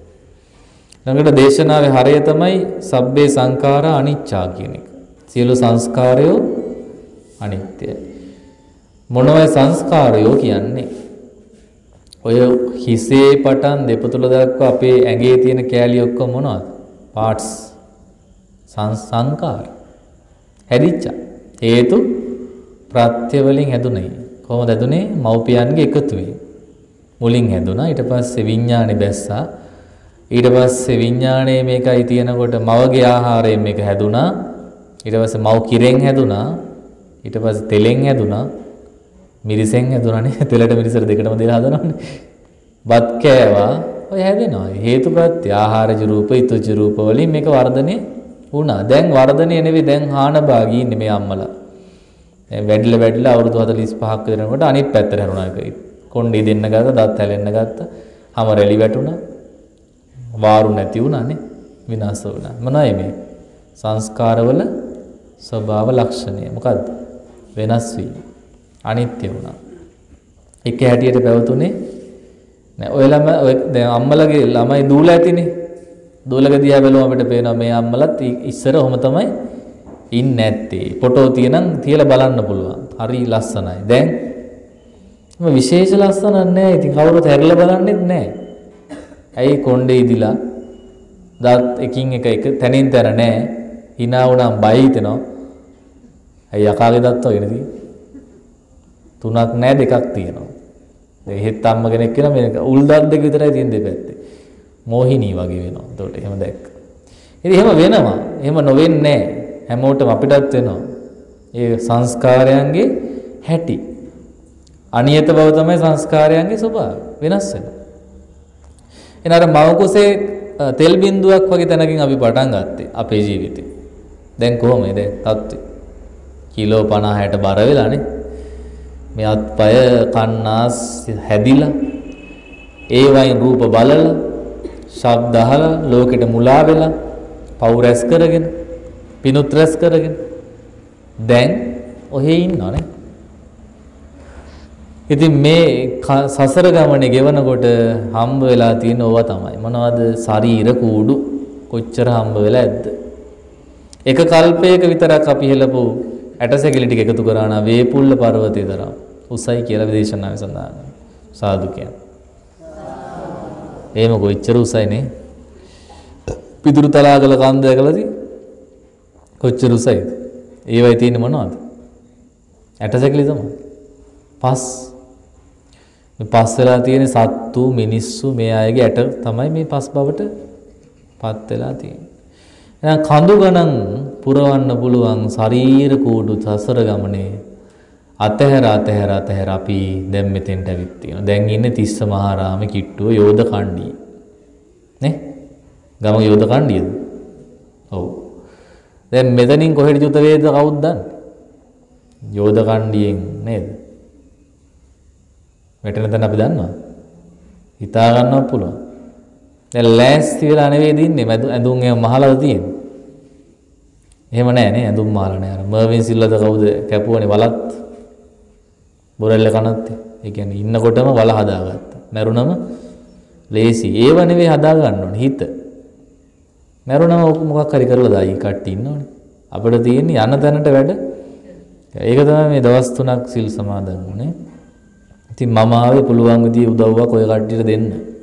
ළඟට දේශනාවේ හරය තමයි සබ්බේ සංඛාරා අනිච්චා කියන එක. සියලු සංස්කාරයෝ අනිත්‍යයි. මොනවයි සංස්කාරයෝ කියන්නේ? ඔය හිසේ පටන් දෙපතුල දක්වා අපේ ඇඟේ තියෙන කෑලි ඔක්කොම මොනවද? පාර්ට්ස්. සංස්කාර. හැදිච්චා. හේතු ප්‍රත්‍ය වලින් හැදුනේ. කොහොමද හැදුනේ? මව්පියන්ගේ එකතුවෙන්. මුලින් හැදුනා. ඊට පස්සේ විඥානේ බැස්සා. ඊට පස්සේ විඥානේ මේකයි තියෙනකොට මවගේ ආහාරයෙන් මේක හැදුනා. ඊට පස්සේ මව් කිරෙන් හැදුනා. ඊට පස්සේ තෙලෙන් හැදුනා. මිරිසෙන් හැදුනානේ. තෙලට මිරිසට දෙකටම දෙලා හදනවානේ. බත් කෑවා. ඔය හැදෙනවා. හේතුප්‍රත්‍ය ආහාරජ රූප, ඊතුජ රූප වලින් මේක වර්ධනය වුණා. දැන් වර්ධනය නෙවෙයි දැන් හාන භාගී ඉන්නේ මේ අම්මලා. දැන් වැඩිලා අවුරුදු 45ක් විතරනකොට අනිත් පැත්තට හැරුණා ඒක. කොණ්ඩේ දෙන්න ගත්තා, දත් හැලෙන්න ගත්තා. හැම රැලි වැටුණා. වාරු නැති වුණානේ. විනාශ වුණා. මොනවයි මේ? සංස්කාරවල ස්වභාව ලක්ෂණය. මොකද්ද? වෙනස් වීම. අනිත්‍ය වුණා. එක හැටියට පැවතුනේ නෑ. ඔය දැන් අම්මලගේ ළමයි දූල ඇතිනේ. දූලක දිහා බැලුවම අපිට පේනවා මේ අම්මලත් ඉස්සර ඔහම තමයි ඉන්නේ නැත්තේ. ෆොටෝ තියනම් තියලා බලන්න පුළුවන්. හරි ලස්සනයි. දැන් විශේෂ ලස්සනක් නෑ. ඉතින් කවුරුත් හැරිලා බලන්නෙත් නෑ. ඇයි කොණ්ඩේ ඉදිලා දත් එකින් එක තැනින් තැන නෑ. hina වුණාම බය හිතෙනවා. ඇයි යකාගේ දත් වගේ නේද? තුනක් නෑ දෙකක් තියෙනවා. ඒ හෙත් අම්ම කෙනෙක් කියලා මේක උල් දත් දෙක විතරයි තියෙන දෙපැත්තේ. මෝහිනී වගේ වෙනවා. එතකොට එහෙම දැක්ක. ඉතින් එහෙම වෙනවා. එහෙම නොවෙන්නේ නෑ. හැමෝටම අපිටත් වෙනවා. ඒ සංස්කාරයන්ගේ හැටි. අනියත බව තමයි සංස්කාරයන්ගේ ස්වභාවය. වෙනස් වෙනවා. එන අර මව කුසේ තෙල් බින්දුවක් වගේ තැනකින් අපි පටන් ගත්තේ අපේ ජීවිතේ. දැන් කොහොමද දැන් තත්ත්වය? කිලෝ 50 60 බර වෙලානේ. මේ අත්පය කන්නාස් හැදිලා ඒ වයින් රූප බලලා ශබ්ද අහලා ලෝකෙට මුලා වෙලා පව් රැස් කරගෙන පිනුත් රැස් කරගෙන දැන් ඔහේ ඉන්නවනේ. ඉතින් මේ සසර ගමනේ ගෙවනකොට හම්බ වෙලා තියෙන ඕවා තමයි. මොනවද? ශරීර කූඩු කොච්චර හම්බ වෙලා ඇද්ද? එක කල්පයක විතරක් අපි හෙලපු ඇටසැකිලි ටික එකතු කරා නම් වේපුල්ල පර්වතය තරම් උසයි කියලා විදේශනාවේ සඳහන්. සාදු කියන්නේ. එහෙම කොච්චර උසයිනේ? පිදුරු තලාගල කන්ද දැකලාද? කොච්චර උසයිද? ඒවයි තියෙන්නේ මොනවද? ඇටසැකිලි තමයි. පස්. මේ පස් වෙලා තියෙන සත්තු මිනිස්සු මේ අයගේ ඇට තමයි මේ පස් බවට පත් වෙලා තියෙන්නේ. එහෙනම් කඳු ගණන් පුරවන්න පුළුවන් ශරීර කූඩු සසර ගමනේ අතහැර අපි දැන් මෙතෙන්ට ඇවිත් තියෙනවා. දැන් ඉන්නේ තිස්ස මහරාමේ කිට්ටුව යෝධ කණ්ඩිය. නේ? ගම යෝධ කණ්ඩියද? ඔව්. දැන් මෙතනින් කොහෙද යුත වේද කවුද දන්නේ? යෝධ කණ්ඩියෙන් නේද? මෙතන තන අපි දන්නවා. හිතා ගන්නවත් පුළුවන්. දැන් ලෑස්ති වෙලා නෙවෙයි ඉන්නේ. ඇඳුම් එහෙම මහලද තියෙන්නේ? එහෙම නෑ නේ ඇඳුම් මහලා නෑ. අර මර්වින් සිල්වද කවුද කැපුවනේ වලත් බොරැල්ල කනත්. ඒ කියන්නේ ඉන්නකොටම වල හදාගත්තා. මැරුණම ලේසි. ඒව නෙවෙයි හදා ගන්න ඕනේ හිත. මැරුණම මොකක් හරි කරලා දායි කට්ටි ඉන්නවනේ. අපිට තියෙන්නේ යන තැනට වැඩ. ඒක තමයි මේ දවස් 3ක් සිල් සමාදන් වුනේ. ඉතින් මම ආවේ පුළුවන් විදිහේ උදව්වක් ඔය කට්ටියට දෙන්න.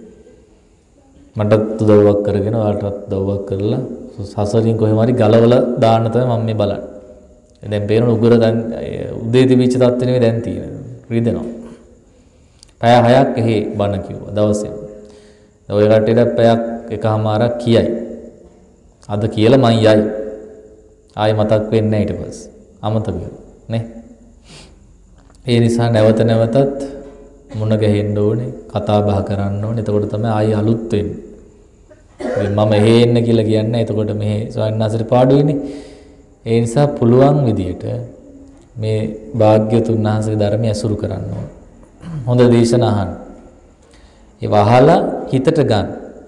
මටත් උදව්වක් කරගෙන ඔයාලටත් උදව්වක් කරලා සසරින් කොහෙම හරි ගලවලා දාන්න තමයි මම මේ බලන්නේ. දැන් පේන උගර දැන් උදේ තිබිච්ච තත්ත්වෙ නෙවෙයි දැන් තියෙන්නේ. රිදෙනවා. පැය 6ක් එහි බණ කිව්වා දවසේ. ඔය කට්ටියට පැයක් එකමාරක් කියයි. අද කියලා මං යයි. ආයි මතක් වෙන්නේ නැහැ ඊට පස්සේ. අමතක වෙනවා නේ. ඒ නිසා නැවත නැවතත් මුණ ගැහෙන්න ඕනේ, කතා බහ කරන්න ඕනේ. එතකොට තමයි ආයි අලුත් වෙන්නේ. මම එහෙ එන්න කියලා කියන්නේ. එතකොට මෙහෙ ස්වාමීන් වහන්සේට පාඩුයිනේ. ඒ නිසා පුළුවන් විදියට මේ භාග්‍යතුන් වහන්සේගේ ධර්මය අසුරු කරන්න ඕනේ. හොඳ දේශනා අහන්න. ඒ වහලා හිතට ගන්න.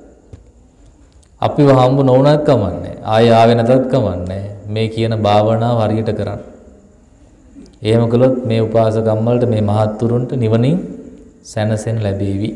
අපිව හම්බ නොවුනත් කමන්නේ. ආයෙ ආවෙ නැතත් කමන්නේ. මේ කියන භාවනාව හරියට කරන්න. එහෙම කළොත් මේ උපාසකම් වලට මේ මහත්තුරුන්ට නිවනින් සැනසෙන්න ලැබෙවි.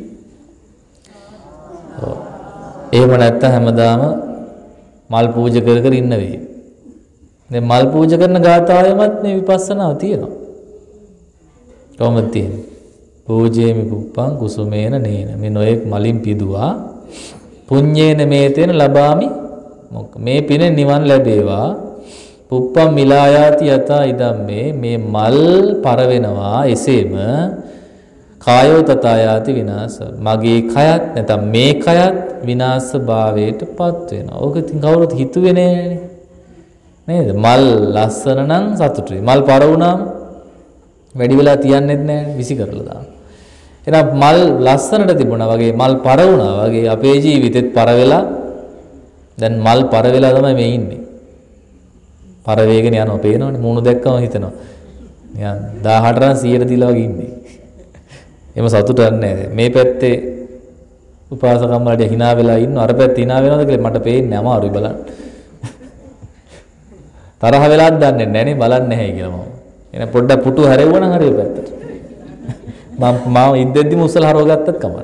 එහෙම නැත්නම් හැමදාම මල් පූජා කර කර ඉන්න වෙයි. දැන් මල් පූජා කරන ගාථාවෙමත් මේ විපස්සනාව තියෙනවා. කොහොමද තියෙන්නේ? පූජේමි පුප්පං කුසුමේන නේන. මේ නොයෙක් මලින් පිදුවා පුඤ්ඤේන මේතේන ලබාමි මොක්ක. මේ පිනෙන් නිවන් ලැබේවා. පුප්පම් මිලායාති යතා ඉදම්මේ. මේ මල් පර වෙනවා එසේම කායෝ තථායාති විනාශ. මගේ කයත් නැත්නම් මේ කයත් විනාශ භාවයටපත් වෙනවා. ඕක ඉතින් කවුරුත් හිතුවේ නෑනේ. නේද? මල් ලස්සන නම් සතුටුයි. මල් පර වුණාම වැඩි වෙලා තියන්නෙත් නෑ, විසි කරලා දාන්න. එහෙනම් මල් ලස්සනට තිබුණා වගේ මල් පර වුණා වගේ අපේ ජීවිතෙත් පර වෙලා දැන් මල් පර වෙලා තමයි මේ ඉන්නේ. පර වේගන යනවා පේනවනේ. මූණු දැක්කම හිතෙනවා. නිකන් 18 රන් 100ට දීලා වගේ ඉන්නේ. එම සතුටක් නැහැ. මේ පැත්තේ උපාසකම් වලට hina වෙලා ඉන්නවා. අර පැත්තේ hina වෙනවද කියලා මට පේන්නේ අමාරුයි බලන්න. තරහ වෙලාත් දන්නේ නැහැ නේ බලන්නේ නැහැ කියලා මම. එන පොඩ්ඩක් පුටු හැරෙවුවා නම් හරිය පැත්තට. මම ඉද්දෙද්දිම උස්සලා හරව ගත්තත් කමක්.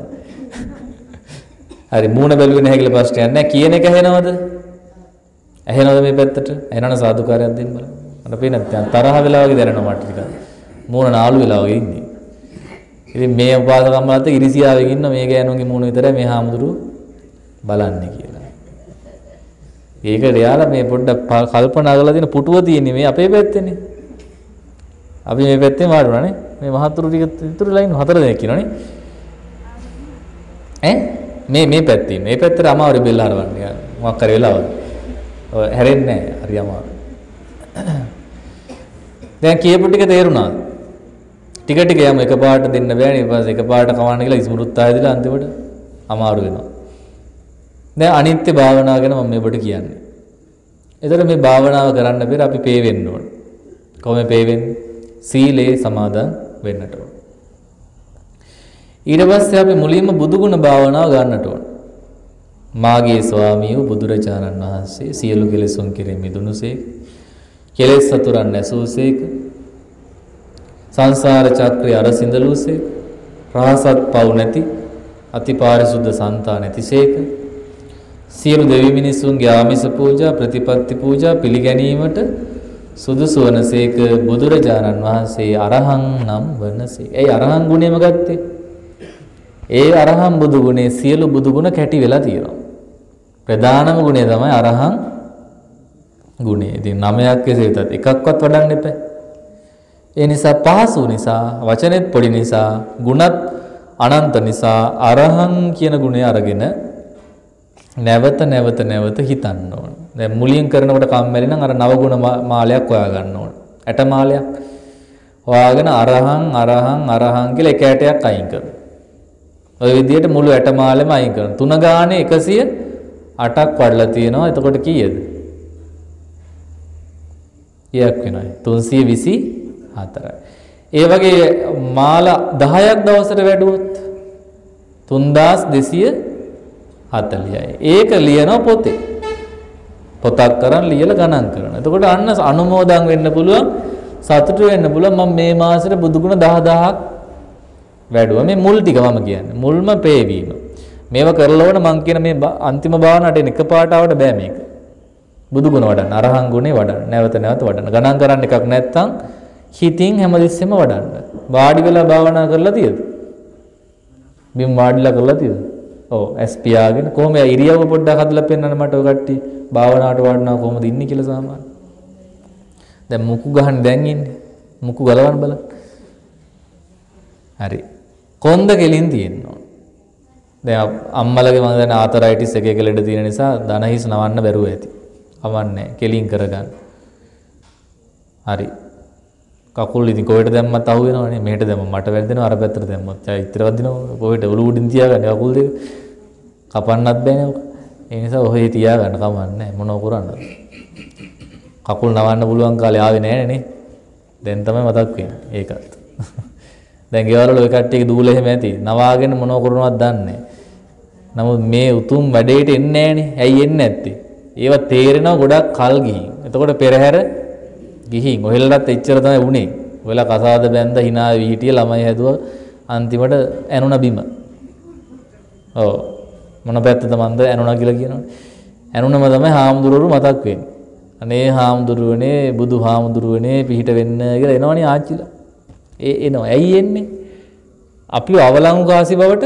හරි මූණ බැලුවේ නැහැ කියලා ප්‍රශ්නයක් නැහැ. කියන එක ඇහෙනවද? ඇහෙනවද මේ පැත්තට? ඇහෙනවනම් සාදුකාරයක් දෙන්න බලන්න. මට පේන්නේ නැත්නම් තරහ වෙලා වගේ දැනෙනවා මට ටිකක්. මූණ නාලු වෙලා වගේ ඉන්නේ. ඉතින් මේ උපාසකම් වලත් ඉරිසියාවෙන් ඉන්න මේ ගෑනුන්ගේ මූණ විතරයි මේ හාමුදුරු බලන්නේ කියලා. ඒකට යාලා මේ පොඩ්ඩක් කල්පනා කරලා දින පුටුව තියෙන්නේ මේ අපේ පැත්තේනේ. අපි මේ පැත්තේ වාඩුණානේ. මේ මහත්තුරු ටික ඉතුරුලා ඉන්න 4 දෙනෙක් ඉන්නවනේ. මේ පැත්තේ ඉන්න. මේ පැත්තට අමාරු බෙල්ල හරවන්නේ. මොකක් කර වෙලාවද? ඔය හැරෙන්නේ නැහැ. හරි අමාරු. දැන් කියපු ටික තේරුණාද? ටික ටික යම එකපාරට දෙන්න බෑනේ. ඊපස්සේ එකපාරට කවන්න කියලා ඉස්මෘත් ආයදලා අන්තිමට අමාරු වෙනවා. දැන් අනිත්‍ය භාවනාව ගැන මම ඔබට කියන්නේ. ඒතර මේ භාවනාව කරන්න පෙර අපි පේ වෙන්න ඕන. කොහොමද පේ වෙන්නේ? සීලේ සමාදන් වෙන්නට ඕන. ඊට පස්සේ අපි මුලින්ම බුදු ගුණ භාවනාව ගන්නට ඕන. මාගේ ස්වාමීව බුදුරජාණන් වහන්සේ සියලු කෙලෙසුන් කෙරෙහි මිදුණුසේක. කෙලෙස් සතුරන් නැසූසේක. සංසාර චක්‍රය අරසින්දලූසේක. රහසත් පව් නැති අතිපාරිශුද්ධ සංතා නැතිසේක. සියලු දෙවි මිනිසුන්ගේ ආමිස පූජා ප්‍රතිපත්ති පූජා පිළිගැනීමට සුදුසු වනසේක. බුදුරජාණන් වහන්සේ අරහං නම් වනසේ. ඒ අරහං ගුණයම ගත්තේ. ඒ අරහං බුදු ගුණේ සියලු බුදු ගුණ කැටි වෙලා තියෙනවා. ප්‍රධානම ගුණය තමයි අරහං ගුණය. ඉතින් 9ක් කෙසේ වෙතත් එකක්වත් වඩන්න එපා. ඒ නිසා පහසු නිසා වචනෙත් පොඩි නිසා ගුණත් අනන්ත නිසා අරහං කියන ගුණය අරගෙන නැවත හිතන්න ඕන. දැන් මුලින් කරනකොට කම්මැලි නම් අර නව ගුණ මාලයක් හොයා ගන්න ඕන. ඇට මාලයක් හොයාගෙන අරහං කියලා එක ඇටයක් අයින් කරනවා. ඔය විදිහට මුළු ඇට මාලෙම අයින් කරනවා. 3 ගානේ 108ක් වඩලා තියෙනවා. එතකොට කීයද? කීයක් වෙනවද? 324යි. ඒ වගේ මාල 10ක් දවසට වැඩුවොත් 3240යි. ඒක ලියන පොතේ. පොතක් කරන් ලියලා ගණන් කරනවා. එතකොට අන්න අනුමෝදන් වෙන්න පුළුවන්, සතුටු වෙන්න පුළුවන්. මම මේ මාසෙට බුදු ගුණ 10000ක් වැඩුවා. මේ මුල් ටික මම කියන්නේ. මුල්ම පේවීම. මේව කරලා වුණ මං කියන මේ අන්තිම භාවනාවට එන එකපාරට ආවට බෑ මේක. බුදු ගුණ වඩන්න, අරහං ගුණේ වඩන්න, නැවත වඩන්න. ගණන් කරන්න එකක් නැත්තම් හිතින් හැමදෙස්සෙම වඩන්න. වාඩි වෙලා භාවනා කරලා තියෙද? බිම් වාඩිලා කරලා තියෙද? ඔව් ඇස් පියාගෙන කොහොම ඉරියව්ව පොඩ්ඩක් හදලා පෙන්නන්න මට ඔය කට්ටිය භාවනාවට වඩනවා කොහොමද ඉන්නේ කියලා සාමාන්‍ය. දැන් මුකු ගහන්න දැන් ඉන්නේ. මුකු ගලවන්න බලන්න. හරි. කොන්ද කෙලින් තියෙනවා. දැන් අම්මලගේ මම දැන් ආතරයිටිස් එක ලෙඩ තියෙන නිසා දන හිස් නවන්න බැරුව ඇති. අවන්නේ කෙලින් කරගන්න. හරි. කකුල් ඉතින් කොහෙට දැම්මත් අහු වෙනවනේ. මෙහෙට දැම්ම මට වැරදෙනවා, අර පැත්තට දැම්මත් ඉතින් වදිනවා. කොහෙට ඔලුව උඩින් තියාගන්න කකුල් දෙක. කපන්නත් බෑනේ ඔක. ඒ නිසා ඔහේ තියාගන්න කමන්නේ මොනව කරන්නද? කකුල් නවන්න පුළුවන් කාලේ ආවේ නෑනේ නේ. දැන් තමයි මතක් වෙන්නේ. ඒකත්. දැන් ගෙවල් වල ඔය කට්ටියගේ දූල එහෙම ඇති. නවාගෙන මොනව කරනවද දන්නේ. නමුත් මේ උතුම් වැඩේට එන්නේ නෑනේ. ඇයි එන්නේ නැත්තේ? ඒවා තේරෙනවා ගොඩක් කල් ගිහින්. එතකොට පෙරහැර ගිහින් ඔහෙලටත් එච්චර තමයි වුනේ. ඔයලා කසාද බැන්ද hina වී හිටිය ළමයි හැදුවා අන්තිමට ඇනුණ බිම. ඔව්. මොන පැත්තද මන්ද ඇනුණා කියලා කියනවනේ. ඇනුණම තමයි හාමුදුරුවෝ මතක් වෙන්නේ. අනේ හාමුදුරුවනේ බුදු හාමුදුරුවනේ පිහිට වෙන්න කියලා එනවනේ ආච්චිලා. එනවා. ඇයි එන්නේ? අපිව අවලංගු කාසි බවට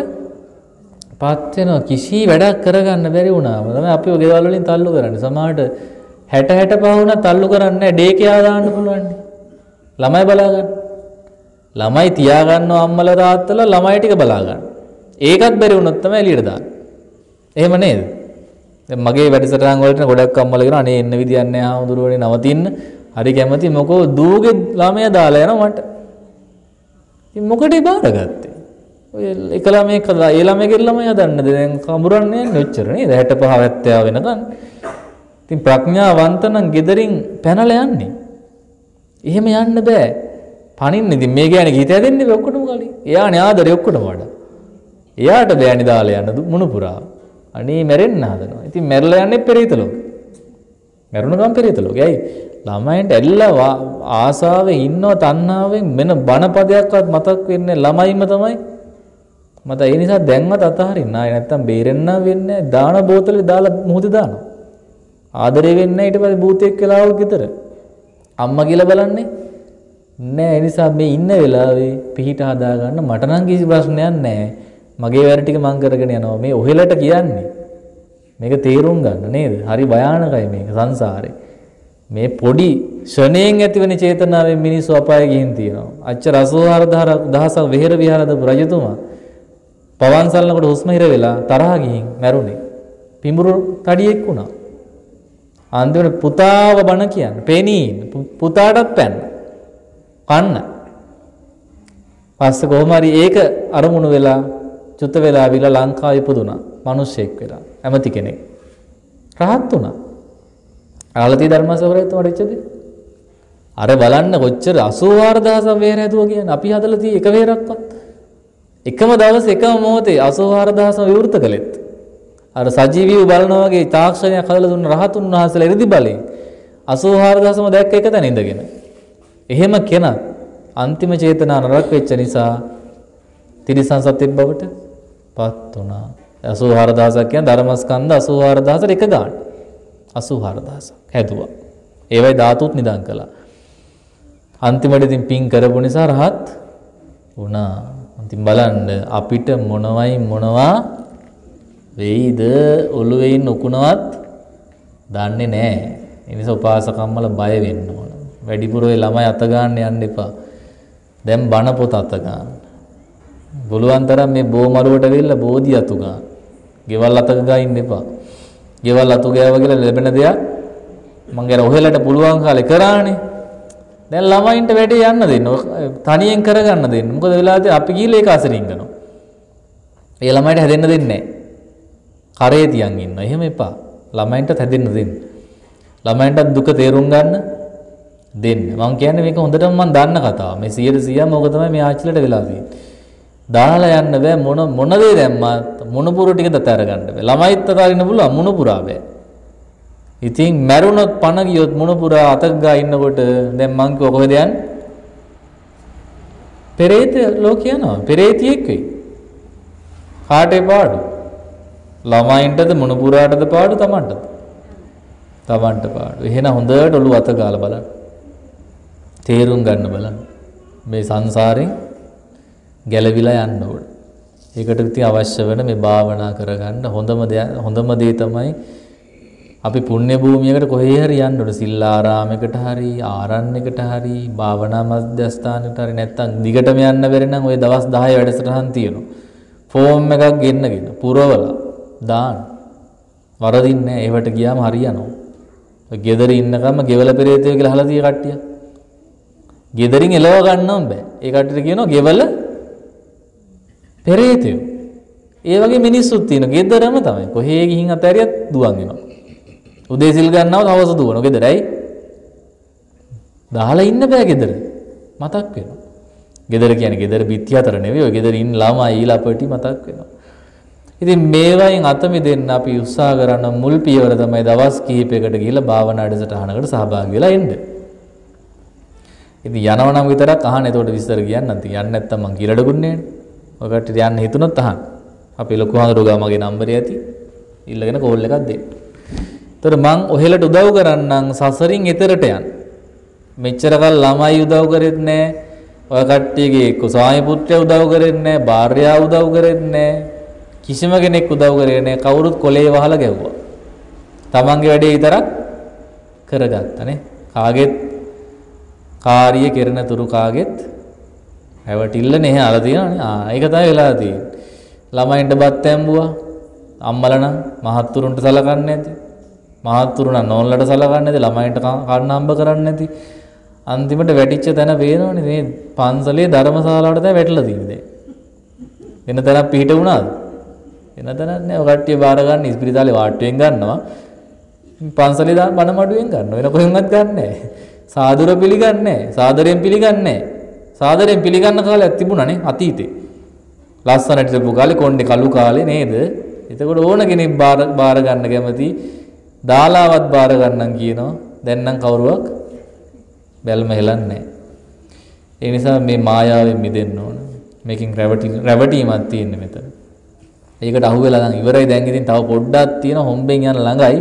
පත් වෙනවා. කිසි වැඩක් කරගන්න බැරි වුණාම තමයි අපිව ගෙවල් වලින් තල්ලු කරන්නේ. සමහරට 60 65 වුණා තල්ලු කරන්නේ නැහැ. ඩේ කියා දාන්න පුළුවන්. ළමයි බලා ගන්න. ළමයි තියා ගන්නවා අම්මලා තාත්තලා ළමයි ටික බලා ගන්න. ඒකත් බැරි වුණොත් තමයි එළියට දාන්නේ. එහෙම නේද? දැන් මගේ වැඩසටහන් වලට ගොඩක් අම්මලා කියනවා අනේ එන්න විදියක් නැහැ හාමුදුරුවනේ නවතින්න. හරි කැමති මොකෝ දූගේ ළමයා දාලා යනවා මට. ඉතින් මොකටද බාරගත්තේ? ඔය එක ළමයෙක් කළා ඒ ළමයාගේ ළමයා දන්නද දැන් කඹරන්නේ යන්නේ ඔච්චර නේද 65 70 වෙනකන්. ඉතින් ප්‍රඥාවන්ත නම් gederin පැනලා යන්නේ. එහෙම යන්න බෑ. පණින්න ඉතින් මේ ගෑණි ගීතය දෙන්නේ ඔක්කොටම කලින්. එයානේ ආදරේ ඔක්කොටම වඩා. එයාට බෑනි දාලා යන්න මුණුපුරා. අනේ මැරෙන්න හදනවා. ඉතින් මැරලා යන්නේ පෙරේත ලෝකෙ. මැරුණ ගමන් පෙරේත ලෝකෙ. ඇයි? ළමයින්ට ඇල්ලා ආසාවෙන් ඉන්නව තණ්හාවෙන් මෙන්න බණපදයක්වත් මතක් වෙන්නේ ළමයිම තමයි. මත ඒ නිසා දැන්වත් අතහරින්න. ආයේ නැත්තම් බේරෙන්න වෙන්නේ දාන බෝතලේ දාලා මුහුදේ දානවා. ආදරේ වෙන්නේ ඊට පස්සේ භූතෙක් වෙලා ආවොත් ගෙදර. අම්මා කියලා බලන්නේ නෑ. ඒ නිසා මේ ඉන්න වෙලාවේ පිහිට හදා ගන්න මට නම් කිසි ප්‍රශ්නයක් නෑ. මගේ වැඩ ටික මං කරගෙන යනවා. මේ ඔහෙලට කියන්නේ. මේක තේරුම් ගන්න නේද? හරි භයානකයි මේක සංසාරේ. මේ පොඩි ෂණයෙන් ඇතිවෙන චේතනාවෙන් මිනිස්සු අපාය ගිහින් තියෙනවා. අච්චර 84000ක් වෙහෙර විහාරද රජතුමා පවන්සල්නකොට හුස්ම හිර වෙලා තරහා ගිහින් මැරුණේ. පිඹුරු තඩියෙක් වුණා. අන්තිමට පුතාව බණ කියන්නේ. පෙනී පුතාටත් පැන්න. කන්න. පස්සේ කොහොම හරි ඒක අරමුණු වෙලා චුත වෙලා ආවිලා ලංකාවේ ඉපදුනා. මිනිස්සෙක් වෙලා. ඇමති කෙනෙක්. රහත් වුණා. ආලති ධර්මසවරයත් වඩිච්චද? අර බලන්න කොච්චර 84000ක් වෙහෙර හැදුවා කියන්නේ. අපි හදලා තියෙ එක වෙහෙරක්වත්. එකම දවස් එකම මොහොතේ 84000ක් විවෘත කළෙත්. අර සජීවීව බලනවා වගේ තාක්ෂණයක් හදලා දුන්න රහතුන් වහන්සේලා ඉරිදි බලයෙන් 84000ම දැක්ක එක තැන ඉඳගෙන. එහෙම කෙනා අන්තිම චේතනා නරක වෙච්ච නිසා තිරිසන් සත්‍යෙක් බවට පත් වුණා. 84000ක් කියන ධර්මස්කන්ධ 84000ට එක ගන්න. 84000ක් හැදුවා. ඒවයි ධාතුත් නිදාන් කළා. අන්තිමට ඉතින් පින් කරපු නිසා රහත් වුණා. ඉතින් බලන්න අපිට මොනවා වෙයිද ඔළුවේ නුකුණවත් දන්නේ නැහැ. ඒ නිසා උපාසකම්මල බය වෙන්න ඕන. වැඩිපුර ඔය ළමයි අත ගන්න යන්න එපා. දැන් බණ පොත අත ගන්න. බුලුවන් තරම් මේ බෝමරුවට වෙilla බෝධි අතු ගන්න. ගෙවල් අතක ගින්න එපා. ගෙවල් අතු ගෑව කියලා ලැබෙන දෙයක් මං ගැන ඔහෙලට පුළුවන් කාලේ කරානේ. දැන් ළමයින්ට වැඩේ යන්න දෙන්න. තනියෙන් කරගන්න දෙන්න. මොකද වෙලාවදී අපි ගිහලා ඒක අසරින් කරනවා. ඒ ළමයිට හැදෙන්න දෙන්නේ නැහැ. කරේ තියන් ඉන්නවා. එහෙම එපා. ළමයින්ටත් හැදෙන්න දෙන්න. ළමයින්ටත් දුක තේරුම් ගන්න දෙන්න. මං කියන්නේ මේක හොඳටම මං දන්න කතාව. මේ 100% මොක තමයි මේ ආච්චිලට වෙලා තියෙන්නේ. දාලා යන්න බෑ මොන දේ දැම්මත් මුණුපුරු ටික දත අරගන්න බෑ. ළමයිත් අතාරින්න පුළුවන් මුණුපුරා බෑ. ඉතින් මැරුණොත් පණ ගියොත් මුණුපුරා අතක් ගා ඉන්නකොට දැන් මං කිව්ව කොහෙද යන්නේ? පෙරේත ලෝකේ යනවා. පෙරේතියෙක් වෙයි. කාටේ පාඩු? ළමයින්ටද මුණුපුරාටද පාඩු Tamanටද? Tamanට පාඩු. එහෙනම් හොඳට ඔළුව අත ගාලා බලන්න. තේරුම් ගන්න බලන්න. මේ සංසාරෙන් ගැලවිලා යන්න ඕන. ඒකට ඉතින් අවශ්‍ය වෙන මේ භාවනා කරගන්න හොඳම දේ තමයි අපි පුණ්‍ය භූමියකට කොහේ හරි යන්න ඕන. සිල්ලාරාමයකට හරි ආරණ්‍යයකට හරි භාවනා මධ්‍යස්ථානකට හරි නැත්තම් දිගටම යන්න බැරි නම් ওই දවස් 10 වැඩසටහන් තියෙනවා. ෆෝම් එකක් ගෙන්නගෙන පුරවලා දාන්න. වරදින්නේ නැහැ. ඒවට ගියාම හරියනවා. ගෙදර ඉන්නකම ගෙවල පෙරේතයෝ කියලා අහලා තියෙ කට්ටිය. ගෙදරින් එලව ගන්නවම බෑ. ඒ කට්ටියට කියනවා ගෙවල පෙරේතයෝ. ඒ වගේ මිනිස්සුත් තියෙනවා. ගෙදරම තමයි. කොහේ ගිහින් අතෑරියත් දුවන් එනවා. උදේ සිල් ගන්නව දවස දුවනවා ගෙදරයි. දාලා ඉන්න බෑ ගෙදර. මතක් වෙනවා. ගෙදර කියන්නේ ගෙදර පිටි අතර නෙවෙයි. ඔය ගෙදර ඉන්න ළමයි ඊළපටි මතක් වෙනවා. ඉතින් මේවායින් අත මිදෙන්න අපි උත්සාහ කරන මුල් පියවර තමයි දවස් කිහිපයකට ගිහිල්ලා භාවනා වැඩසටහනකට සහභාගී වෙලා එන්න. ඉතින් යනවා නම් විතරක් අහන්න. එතකොට විස්තර කියන්න නැති. යන්නේ නැත්තම් මං කියලා ඩගුන්නේ නෑනේ. ඔය කට්ටිය යන්න හිතුනොත් අහන්න. අපි ලොකු හඳුරුගා මගේ නම්බරය ඇති. ඉල්ලගෙන කෝල් එකක් දෙන්න. එතකොට මං ඔහෙලට උදව් කරන්නම් සසරින් එතරට යන්න. මෙච්චර කල් ළමයි උදව් කරෙත් නෑ. ඔය කට්ටියගේ ස්වාමි පුත්‍රයා උදව් කරෙත් නෑ. භාර්යාව උදව් කරෙත් නෑ. කිසිම කෙනෙක් උදව් කරේ නෑ. කවුරුත් කොලේ වහලා ගැව්වා. තමන්ගේ වැඩේ විතරක් කරගත්තානේ. කාගෙත් කාර්ය කෙරෙන තුරු කාගෙත් හැවටිල්ල නැහැ අර තියෙනවනේ. ඒක තමයි වෙලා තියෙන්නේ. ළමයින්ට බත් ඇඹුවා. අම්මලා නම් මහත්තුරුන්ට සලකන්නේ නැති. මහත්තුරු නම් නෝන්ලට සලකන්නේ නැති. ළමයින්ට කන්න හම්බ කරන්නේ නැති. අන්තිමට වැටිච්ච තැන පේනවනේ මේ පන්සලේ ධර්මශාලාවට තමයි වැටලා තියෙන්නේ. වෙන තැනක් පිහිට වුණාද? වෙන තැනක් නෑ. ඔය කට්ටිය බාර ගන්න ඉස්පිරිතාලේ වාට්ටුවෙන් ගන්නවා. පන්සලේ දාන බණ මඩුවෙන් ගන්නවා. වෙන කොහෙන්වත් ගන්නෑ. සාදුර පිළිගන්නේ නෑ. සාදරයෙන් පිළිගන්නේ නෑ. සාදරයෙන් පිළිගන්න කාලයක් තිබුණානේ අතීතේ. ලස්සනට තිබු කාලේ කොණ්ඩේ කළු කාලේ නේද? එතකොට ඕන කෙනෙක් බාර ගන්න කැමති. දාලාවත් බාර ගන්නම් කියනවා. දැන් නම් කවුරුවක් බැල්ම හෙලන්නේ නෑ. ඒ නිසා මේ මායාවෙන් මිදෙන්න ඕන. මේකෙන් රැවටීමක් තියෙන්නේ මෙතන. ඒකට අහු වෙලා නම් ඉවරයි. දැන් ඉතින් තව පොඩ්ඩක් තියෙන හොම්බෙන් යන ළඟයි.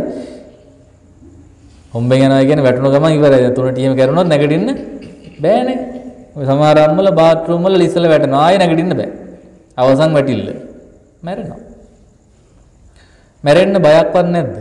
හොම්බෙන් යනවා කියන්නේ වැටුණ ගමන් ඉවරයි. දැන් 3 ටීම කරුණොත් නැගිටින්න බෑනේ. ඔය සමහර අම්මල බාත්රූම් වල ඉස්සල වැටෙනවා. ආයෙ නැගිටින්න බෑ. අවසන් වැටිල්ල. මැරෙනවා. මැරෙන්න බයක්වත් නැද්ද?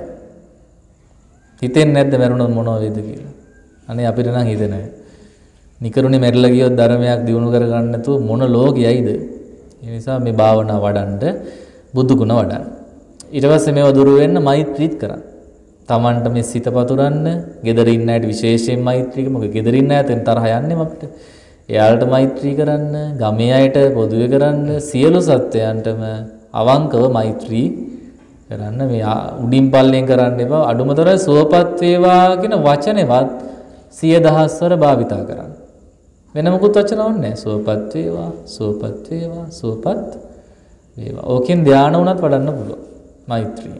හිතෙන්නේ නැද්ද මැරුණොත් මොනව වෙයිද කියලා? අනේ අපිට නම් හිතෙන්නේ. නිකරුණේ මැරිලා ගියොත් ධර්මයක් දියුණු කරගන්න නැතුව මොන ලෝකයයිද? ඒ නිසා මේ භාවනාව වඩන්න බුදු ගුණ වඩන්න. ඊට පස්සේ මේව දුරු වෙන්න මෛත්‍රීත් කරන්න. Tamanට මේ සිත පතුරන්න, gedara ඉන්න අයට විශේෂයෙන් මෛත්‍රී කරන්න. මොකද gedara ඉන්න අයතෙන් තරහ යන්නේ අපිට. එයාලට මෛත්‍රී කරන්න, ගමේ අයට පොදුවේ කරන්න, සියලු සත්වයන්ටම අවංකව මෛත්‍රී කරන්න. මේ උඩින් පල්ලෙන් කරන්න එපා. අඩුමතර සුවපත් වේවා කියන වචනේවත් 100,000 භාවිතා කරන්න. වෙන මොකුත් වචන ඕනේ නැහැ. සුවපත් වේවා, සුවපත් වේවා, සුවපත් වේවා. ඕකෙන් ධානය උනත් වඩන්න පුළුවන්. මෛත්‍රී.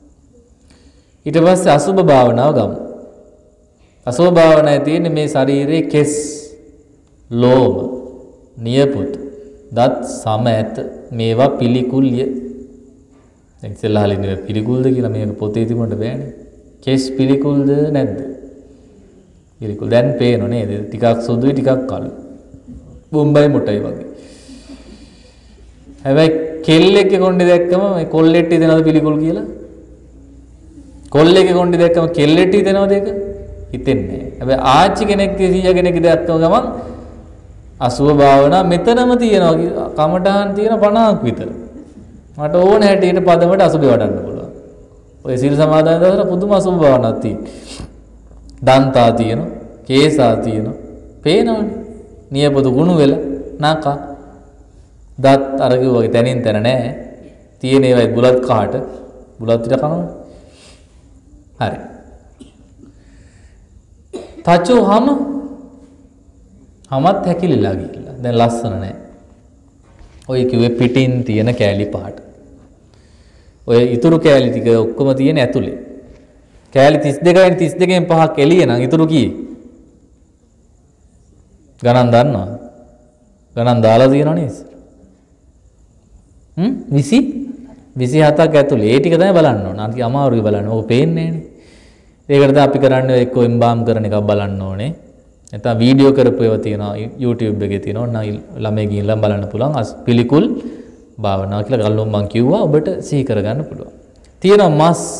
ඊට පස්සේ අසුභ භාවනාව ගමු. අසුභ භාවනාවේ තියෙන්නේ මේ ශරීරයේ කෙස්, ලෝම, නියපොතු, දත් සම ඇත. මේවා පිළිකුල්ය. දැන් ඉස්සෙල්ලා හලින්නේ පිළිකුල්ද කියලා මේක පොතේ තිබුණට බෑනේ. කෙස් පිළිකුල්ද නැද්ද? පිළිකුල් දැන් පේනෝ නේද? ටිකක් සුදුයි ටිකක් කළු. බොම්බයි මොටයි වගේ. හැබැයි කෙල්ලෙක්ගේ කොණ්ඩේ දැක්කම මේ කොල්ලෙට්ටි දෙනවද පිළිකුල් කියලා? කොල්ලෙක්ගේ කොණ්ඩේ දැක්කම කෙල්ලෙට්ටි දෙනවද ඒක? හිතෙන්නේ නැහැ. හැබැයි ආච්චි කෙනෙක්ගේ සීයා කෙනෙක්ගේ දැක්කම ගමන් අසුභ භාවනා මෙතනම තියෙනවා. කමඨහන් තියෙන 50ක් විතර. මට ඕන හැටියට පදමට අසුභේ වඩන්න පුළුවන්. ඔය සීල සමාදන් දවසට පුදුම අසුභ භාවනාවක් තියෙනවා. දන්තා තියෙනවා, කේසා තියෙනවා. පේනවනේ. නියපොතු ගුණ වෙලා නාකා. දත් අර කිව්වාගේ තනින් තන නැහැ. තියෙන ඒවායි බුලත් කහට. බුලත් ටික කනවා. හරි. තචෝ හමත් හැකිලිලා ගිහිල්ලා. දැන් ලස්සන නැහැ. ඔය කිව්වේ පිටින් තියෙන කෑලි පහට. ඔය ඉතුරු කෑලි ටික ඔක්කොම තියෙන ඇතුලේ. කෑලි 32න් 32න් පහක් එළිය නම් ඉතුරු කීයේ? ගණන් දන්නවද? ගණන් දාලා තියෙනවනේ. 27ක් ඇතුලේ. ඒ ටික තමයි බලන්න ඕන. අනිත් අමාරුයි බලන්න. ඕක පේන්නේ නැහනේ. ඒකට තමයි අපි කරන්නේ එක්ක එම්බාම් කරන එකක් බලන්න ඕනේ. නැත්නම් වීඩියෝ කරපු ඒවා තියෙනවා YouTube එකේ තියෙනවා. නම් ළමයි ගිහිල්ලා බලන්න පුළුවන්. පිළිකුල් භාවනාව කියලා ගල්ලොම් මං කිව්වා. ඔබට සිහි කරගන්න පුළුවන්. තියෙනවා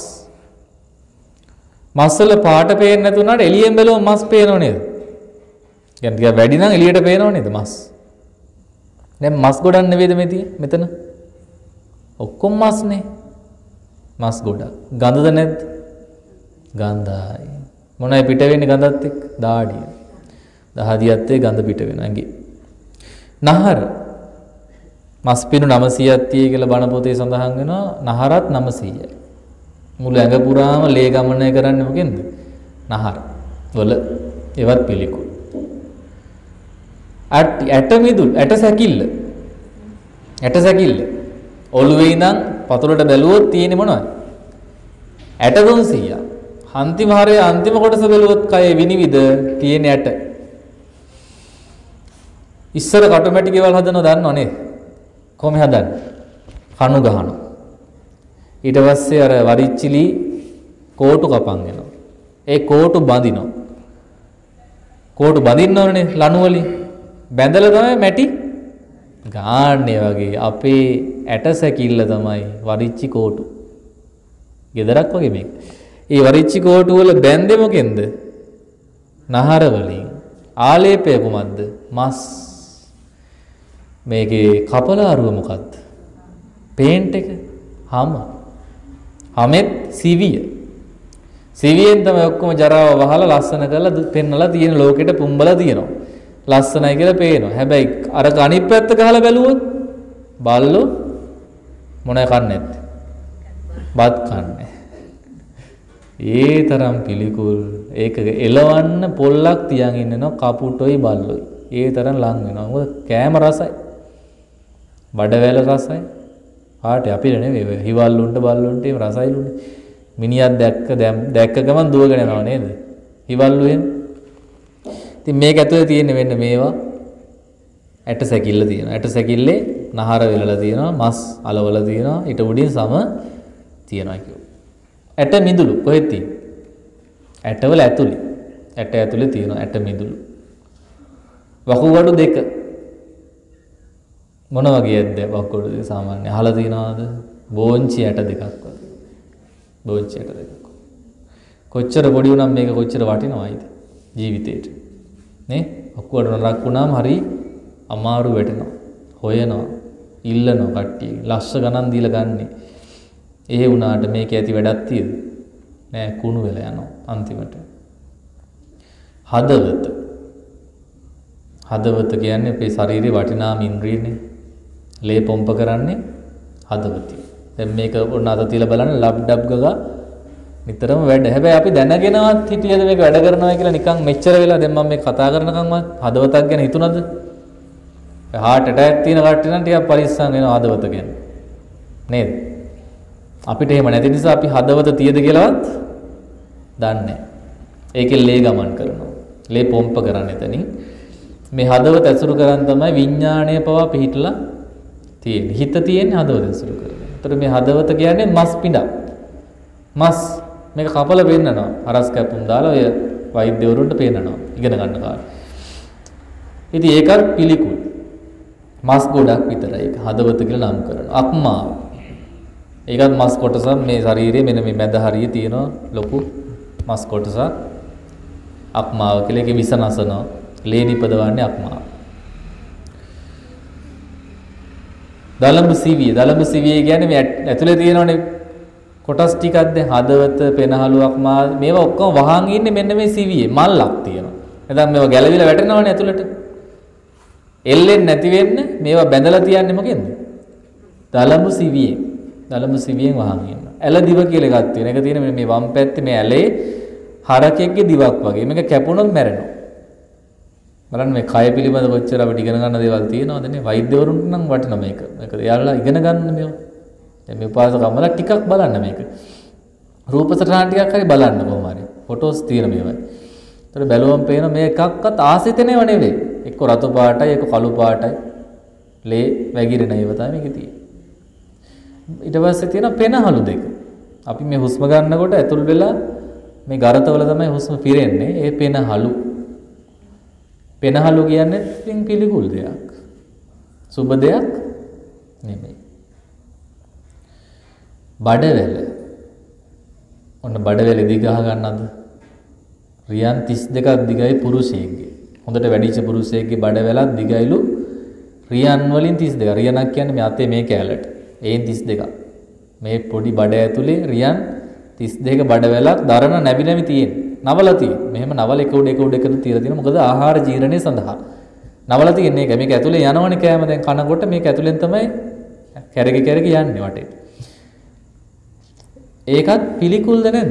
මස් වල පාට පේන්නේ නැතුණාට එළියෙන් බැලුවම මස් පේනව නේද? يعني ටික වැඩි නම් එළියට පේනව නේද මස්? දැන් මස් ගොඩක් නෙවෙයිද මෙතන? ඔක්කොම මස්නේ. මස් ගොඩක්. ගඳද නැද්ද? ගඳයි. මොනයි පිට වෙන්නේ ගඳත් එක්ක? දාඩිය. දහදියත්තේ ගඳ පිට වෙනවා ඇඟේ. නහර මස් පිණු 900ක් තියෙයි කියලා බණ පොතේ සඳහන් වෙනවා. නහරත් 900යි. මුළු ඇඟ පුරාම ලේ ගමනය කරන්නේ මොකෙන්ද? නහර වල ඒවත් පිළිකුල්. ඇට මිදුල් ඇට සැකිල්ල. ඇට සැකිල්ල. ඔළුවේ ඉඳන් පතුලට බැලුවොත් තියෙන්නේ මොනවද? ඇට 300ක්. අන්තිම හරේ අන්තිම කොටස බැලුවොත් කයේ විනිවිද තියෙන ඇට. ඉස්සර කටුමැටි ගෙවල් හදනව දන්නව නේද? කොහොම හදන්නේ? කණු ගහනවා. ඊට පස්සේ අර වරිච්චිලි කෝටු කපන් එනවා. ඒ කෝටු බඳිනවා. කෝටු බඳින්න ඕනේ ලණු වලින්. බැඳලා තමයි මැටි ගාන්නේ වගේ අපේ ඇට සැකිල්ල තමයි වරිච්චි කෝටු. ගෙදරක් වගේ මේක. ඒ වරිච්චි කෝටු වල බැඳෙ මොකෙන්ද? නහර වලින්. ආලේපය කොහමද? මස්. මේකේ කපලාරුව මොකද්ද? පේන්ට් එක. හම. හමෙත් සිවිය. සිවියෙන් තමයි ඔක්කොම ජරාව වහලා ලස්සන කරලා පෙන්නලා තියෙන ලෝකෙට පුම්බලා තියෙනවා. ලස්සනයි කියලා පේනවා. හැබැයි අර අනිත් පැත්ත ගහලා බැලුවොත් බල්ලෝ මොනය කන්නේ නැත්තේ? බත් කන්නේ. ඒ තරම් පිළිකුල්. ඒක එලවන්න පොල්ලක් තියන් ඉන්නනවා කපුටොයි බල්ලොයි. ඒ තරම් ලං වෙනවා. මොකද කෑම රසයි. බඩවැල රසයි. ආටේ අපිට නෙවෙයි. හිවල්ලුන්ට බල්ලුන්ට ඒ රසයිලුනේ. මිනිහක් දැක්ක ගමන් දුවගෙන යනවා නේද? හිවල්ලු එහෙම. ඉතින් මේක ඇතුලේ තියෙන්නේ මෙන්න මේවා. ඇට සැකිල්ල තියෙනවා. ඇට සැකිල්ලේ නහර වෙලලා තියෙනවා. මස් අලවල තියෙනවා. ඊට උඩින් සම තියෙනවා කියෝ. ඇට මිදුළු කොහෙද තියෙන්නේ? ඇටවල ඇතුලේ. ඇට ඇතුලේ තියෙනවා ඇට මිදුළු. වකුගඩු දෙක. මොන වගේද වකුගඩු දෙක සාමාන්‍ය අහලා තියනවාද? බෝංචි ඇට දෙකක් වගේ. බෝංචි ඇට දෙකක්. කොච්චර පොඩි වුණාම මේක කොච්චර වටිනවයිද ජීවිතේට? නේ? වකුගඩු නරක් වුණාම හරි අමාරු වෙටෙනවා. හොයනවා. ඉල්ලනවා කට්ටිය. ලස්ස ගණන් දීලා ගන්නෙ. එහෙ වුණාට මේක ඇති වැඩක් තියෙද? නෑ කුණු වෙලා යනවා අන්තිමට. හදවත. හදවත කියන්නේ අපේ ශරීරේ වටිනාම ඉන්ද්‍රියනේ. ලේ පොම්ප කරන්නේ හදවතිය. දැන් මේක ඔන්න අත තියලා බලන්න ලබ් ඩබ් ගගා නිතරම වැඩ. හැබැයි අපි දැනගෙනවත් හිටියද මේක වැඩ කරනවා කියලා නිකන් මෙච්චර වෙලා දැන් මම මේ කතා කරනකන්වත් හදවතක් ගැන හිතුණාද? හાર્ට් ඇටැක් තියෙන කට්ටිය නම් ටිකක් පරිස්සම් වෙනවා හදවත ගැන. නේද? අපිට එහෙම නැති නිසා අපි හදවත තියද කියලාවත් දන්නේ නැහැ. ඒකේ ලේ ගමන් කරනවා. ලේ පොම්ප කරන්නේ එතනින්. මේ හදවත ඇසුරු කරන් තමයි විඥාණය පවා පිහිටලා තියෙන්නේ. හිත තියෙන්නේ හදවත ඇසුරු කරගෙන. ඒතර මේ හදවත කියන්නේ මස් පිඬක්. මස් මේක කපලා පෙන්නනවා. හරස් කැපුම් දාලා ඔය වෛද්‍යවරුන්ට පෙන්නනවා. ඉගෙන ගන්න කාලේ. ඉතින් ඒකත් පිළිකුල්. මස් ගොඩක් විතරයි. ඒක හදවත කියලා නම් කරනවා. අක්මාව. ඒකත් මස් කොටසක් මේ ශරීරයේ මෙන්න මේ මැද හරියේ තියෙන ලොකු මස් කොටසක් අක්මාව කියලා. ඒකේ විස නසනවා. ලේ නිපදවන්නේ අක්මාව. දලඹ සිවිය. දලඹ සිවිය කියන්නේ මේ ඇතුලේ තියෙනවනේ කොටස් ටිකක් දැන් හදවත, පෙනහළු, අක්මාව මේවා ඔක්කොම වහන් ඉන්නේ මෙන්න මේ සිවියේ මල්ලක් තියෙනවා. නැත්නම් මේවා ගැලවිලා වැටෙනවනේ ඇතුලට. එල්ලෙන්නේ නැති වෙන්න මේවා බැඳලා තියන්නේ මොකෙන්ද? දලඹ සිවියේ. දලඹ සිවියෙන් වහන් ඉන්නවා. ඇල දිව කියලා එකක් තියෙනවා. ඒක තියෙන මේ වම් පැත්තේ මේ ඇලේ හරකෙක්ගේ දිවක් වගේ. මේක කැපුණොත් මැරෙනවා. බලන්න මේ කය පිළිබඳ කොච්චර අපිට ඉගෙන ගන්න දේවල් තියෙනවද නේ? වෛද්‍යවරුන්ට නම් වටිනවා මේක. මේක එයාලා ඉගෙන ගන්න මේවා. දැන් මේ උපාසකම්මල ටිකක් බලන්න මේක. රූප සටහන් ටිකක් හරි බලන්න කොහොම හරි. ෆොටෝස් තියෙන මේවා. ඒතර බැලුවම පේන මේ එකක්වත් ආසිතේනව නෙවෙයි. එක්ක රතු පාටයි, එක්ක කළු පාටයි. ලේ වැగిරෙන ඒවා තමයි මේකේ තියෙන්නේ. ඊට පස්සේ තියෙන පෙනහළු දෙක. අපි මේ හුස්ම ගන්නකොට ඇතුල් වෙලා මේ ගරතවල තමයි හුස්ම පිරෙන්නේ. ඒ පෙනහළු. පෙනහළු කියන්නේ ඉතින් පිළිකුල් දෙයක්. සුබ දෙයක් නෙමෙයි. බඩවැල. ඔන්න බඩවැල දිග ගහ ගන්නද? රියන් 32ක් දිගයි පුරුෂයෙක්ගේ. හොඳට වැඩිච්ච පුරුෂයෙක්ගේ බඩවැලක් දිගයිලු රියන් වලින් 32. රියනක් කියන්නේ මේ අතේ මේ කැලට. ඒන් 32ක්. මේ පොඩි බඩ ඇතුලේ රියන් 32ක බඩවැලක් දරන නැවි නැවි තියෙන්නේ. නවල තියෙන්නේ. මෙහෙම නවල එක උඩ එක උඩ එකට තියලා තියෙනවා. මොකද ආහාර ජීර්ණය සඳහා. නවල තියෙන්නේ ඒක. මේක ඇතුලේ යනවනේ කෑම දැන් කනකොට මේක ඇතුලෙන් තමයි කැරකි කැරකි යන්නේ වටේ. ඒකත් පිළිකුල්ද නැද්ද?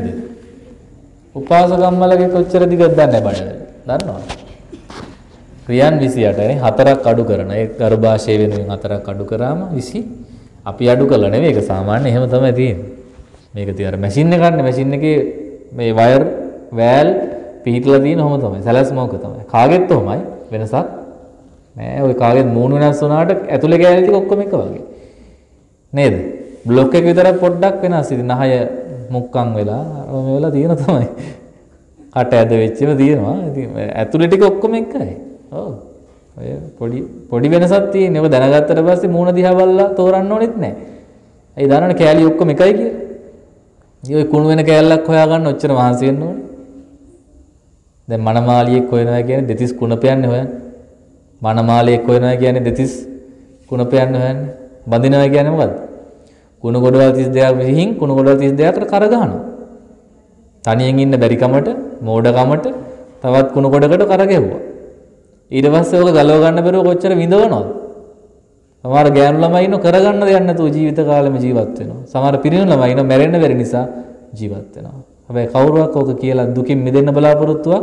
උපාසකම්මලගේ කොච්චර දිගද දන්නේ බඩ. දන්නවද? ක්‍රියන් 28 නේ 4ක් අඩු කරන. ඒ ගර්භාෂය වෙනුවෙන් 4ක් අඩු කරාම 20. අපි අඩු කළා නෙවෙයි. ඒක සාමාන්‍ය එහෙම තමයි තියෙන්නේ. මේක තිය අර මැෂින් එක ගන්න මැෂින් එකේ මේ වයර් වෑල් පිහිටලා තියෙන ඔහොම තමයි. සැලැස්ම ඕක තමයි. කාගෙත් ඔහොමයි වෙනසක් නෑ. ඔය කාගෙත් මූණ වෙනස් වුණාට ඇතුලේ කැලේ ටික ඔක්කොම එක වගේ. නේද? බ්ලොක් එක විතරක් පොඩ්ඩක් වෙනස්. ඉතින් නහය මුක්කම් වෙලා මේ වෙලා තියෙන තමයි. කට ඇද වෙච්චම තියෙනවා. ඉතින් ඇතුලේ ටික ඔක්කොම එකයි. ඔව්. ඔය පොඩි වෙනසක් තියෙන්නේ. ඔබ දැනගත්තට පස්සේ මූණ දිහා බලලා තෝරන්න ඕනෙත් නෑ. ඒ දානනේ කැලේ ඔක්කොම එකයි කියලා. ඔය කුණු වෙන කෑල්ලක් හොයාගන්න ඔච්චර මහන්සි වෙන්න ඕනේ. දැන් මනමාලියෙක් හොයනවා කියන්නේ දෙතිස් කුණපයන්නේ හොයන්නේ. මනමාලියෙක් හොයනවා කියන්නේ දෙතිස් කුණපයන්නේ හොයන්නේ. බඳිනවා කියන්නේ මොකද්ද? කුණු ගොඩවල් 32ක් විහිං කුණු ගොඩවල් 32කට කර ගහනවා. තනියෙන් ඉන්න බැරි කමට, මෝඩ කමට තවත් කුණු ගොඩකට කර ගැහුවා. ඊට පස්සේ ඔක ගලව ගන්න බැරුව කොච්චර විඳවනවද? සමහර ගෑනු ළමයි ඉන්න කරගන්න දෙයක් නැතුව ජීවිත කාලෙම ජීවත් වෙනවා. සමහර පිරිණු ළමයි ඉන්න මැරෙන්න බැරි නිසා ජීවත් වෙනවා. හැබැයි කවුරුවක් ඕක කියලා දුකින් මිදෙන්න බලාපොරොත්තුවක්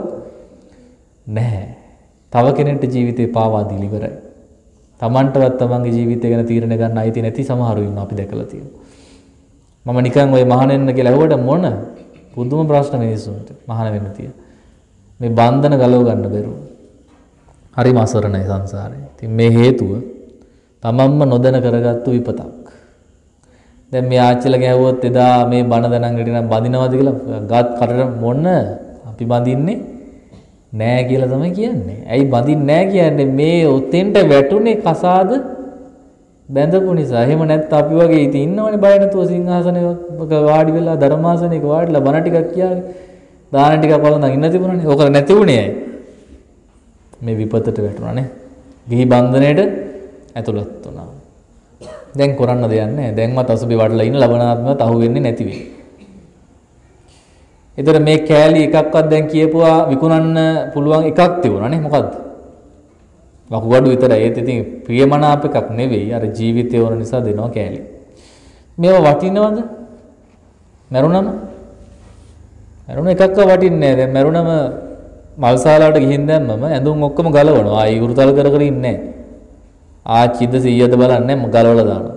නැහැ. තව කෙනෙක්ට ජීවිතේ පාවා දීලා ඉවරයි. Tamanටවත් තමන්ගේ ජීවිතය ගැන තීරණ ගන්න අයිති නැති සමහරු ඉන්නවා අපි දැකලා තියෙනවා. මම නිකන් ওই මහානෙන්න කියලා ඇහුවට මොන පුදුම ප්‍රශ්න මිනිස්සුන්ට මහාන වෙන්න තිය. මේ බන්ධන ගලව ගන්න බැරුව. හරිම අසරණයි සංසාරේ. ඉතින් මේ හේතුව තමන්ම නොදැන කරගත්තු විපතක්. දැන් මේ ආච්චිලා ගැහුවොත් එදා මේ බණ දනන් හිටිනම් බඳිනවද කියලා ගත් කරට මොන අපි බඳින්නේ නෑ කියලා තමයි කියන්නේ. ඇයි බඳින්නේ නෑ කියන්නේ මේ උතෙන්ට වැටුනේ කසාද බැඳපු නිසා. එහෙම නැත්නම් අපි වගේ ඉතින් ඉන්නවනේ බය නැතුව සිංහාසනයක වාඩි වෙලා ධර්මාසනයක වාඩිලා බණ ටිකක් කියාගෙන දාන ටිකක් වළඳන් ඉන්න තිබුණානේ. ඕක නැති වුණේ ඇයි? මේ විපතට වැටුණානේ. ගිහි බන්ධනයේට ඇතුළත් වුණා. දැන් කරන්න දෙයක් නැහැ. දැන්වත් අසුබේ වඩලා ඉන්න ලබනාත්මවත් අහු වෙන්නේ නැති වෙයි. ඒතර මේ කෑලි එකක්වත් දැන් කියපුවා විකුණන්න පුළුවන් එකක් තිබුණානේ. මොකද්ද? වකුගඩු විතරයි. ඒත් ඉතින් ප්‍රියමනාප එකක් නෙවෙයි. අර ජීවිතය වුණ නිසා දෙනවා කෑලි. මේව වටිනවද? මරුණම? මරුණ එකක්ව වටින්නේ නැහැ. දැන් මරුණම මල්සාලාවට ගිහින් දැම්මම ඇඳුම් ඔක්කොම ගලවනවා. ආයි උරුතල් කර කර ඉන්නේ නැහැ. ආච්චිද 100ද බලන්නේ ගලවලා දානවා.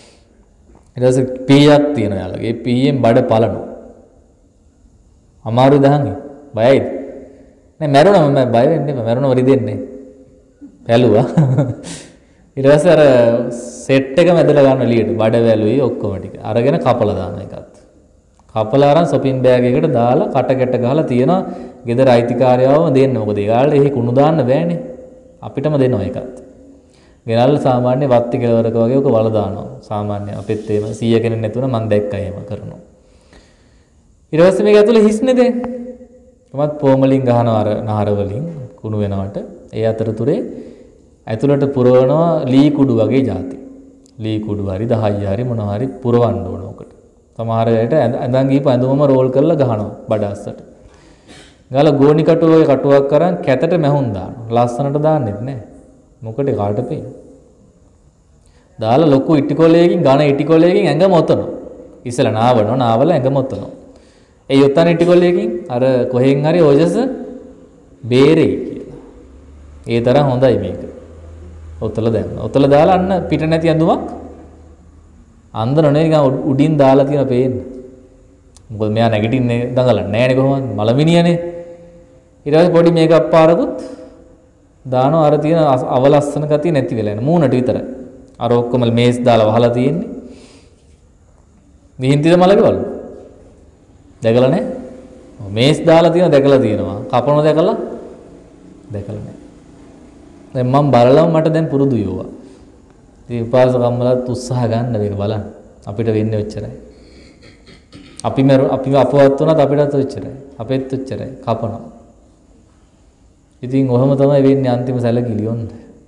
ඊට පස්සේ පීයක් තියෙනවා යාළුවගේ. ඒ පීයෙන් බඩ පලනවා. අමාරු දහන්නේ. බයයිද? නෑ මැරුණම මම බය වෙන්නේ නැහැ. මැරුණම රිදෙන්නේ. පැලුවා. ඊට පස්සේ අර සෙට් එක මැදලා ගන්න එළියට බඩ වැලුයි ඔක්කොම ටික. අරගෙන කපලා දාන එකත්. කපලා අරන් shopping bag එකකට දාලා කටකැට ගහලා තියනවා. ගෙදර අයිතිකාරයවම දෙන්න. මොකද ඒගාලට එහි කුණු දාන්න බෑනේ. අපිටම දෙනවා ඒකත්. ගෙනල්ලා සාමාන්‍ය වත්ති කෙලවරක වගේ ඔක වල දානවා. සාමාන්‍ය අපිත් එහෙම 100 කෙනෙක් නැතුණ මම දැක්කා එහෙම කරනවා. ඊට පස්සේ මේක ඇතුලේ හිස්නේ දැන්. කොහොමත් පොමලින් ගහනවා අර නහර වලින් කුණු වෙනවට. ඒ අතරතුරේ ඇතුළට පුරවනවා ලී කුඩු වගේ જાති. ලී කුඩු හරි 10 හරි මොනවා හරි පුරවන්න ඕන උකට. සමහර වෙලට ඇඳන් ගිහපු ඇඳුමම රෝල් කරලා ගහනවා බඩ අස්සට. ගාලා ගෝණි කටුවේ කටුවක් කරන් කැතට මැහුම් දානවා. ලස්සනට දාන්නෙත් නෑ. මොකටද කාට පේන්නේ? දාලා ලොකු ඉටිකොලයකින් ඝන ඉටිකොලයකින් ඇඟ මොතනවා. ඉස්සලා නාවල ඇඟ මොතනවා. ඒ යොත්තන ඉටිකොලයකින් අර කොහෙන් හරි ඕජස බේරෙයි කියලා. ඒ තරම් හොඳයි මේක. ඔතල දැම්ම. ඔතල දාලා අන්න පිට නැති ඇඳුමක් අන්දර නෙවෙයි උඩින් දාලා තියෙන පේන්න. මොකද මෙයා නැගිටින්නේ දඟලන්නේ නෑනේ කොහොමද? මලමිනියනේ. ඊට පස්සේ පොඩි මේකප් පාරකුත් දානවා අර තියෙන අවලස්සන ගතිය නැති වෙලා යන මූණට විතරයි. අර ඔක්කොම මේස් දාලා වහලා තියෙන්නේ. මිහින්තිද මලකවල? දැකලා නැහැ. මේස් දාලා තියෙන දැකලා තියෙනවා. කපන දැකලා නැහැ. දැන් මම බලලම මට දැන් පුරුදු යෝවා. ඉතින් උපාසකම්මලත් උත්සාහ ගන්න මේක බලන්න. අපිට වෙන්නේ ඔච්චරයි. අපි අපවත් වුණත් අපිටත් ඔච්චරයි. අපෙත් ඔච්චරයි. කපනවා. ඉතින් ඔහම තමයි වෙන්නේ අන්තිම සැලකිලි ඔන්න.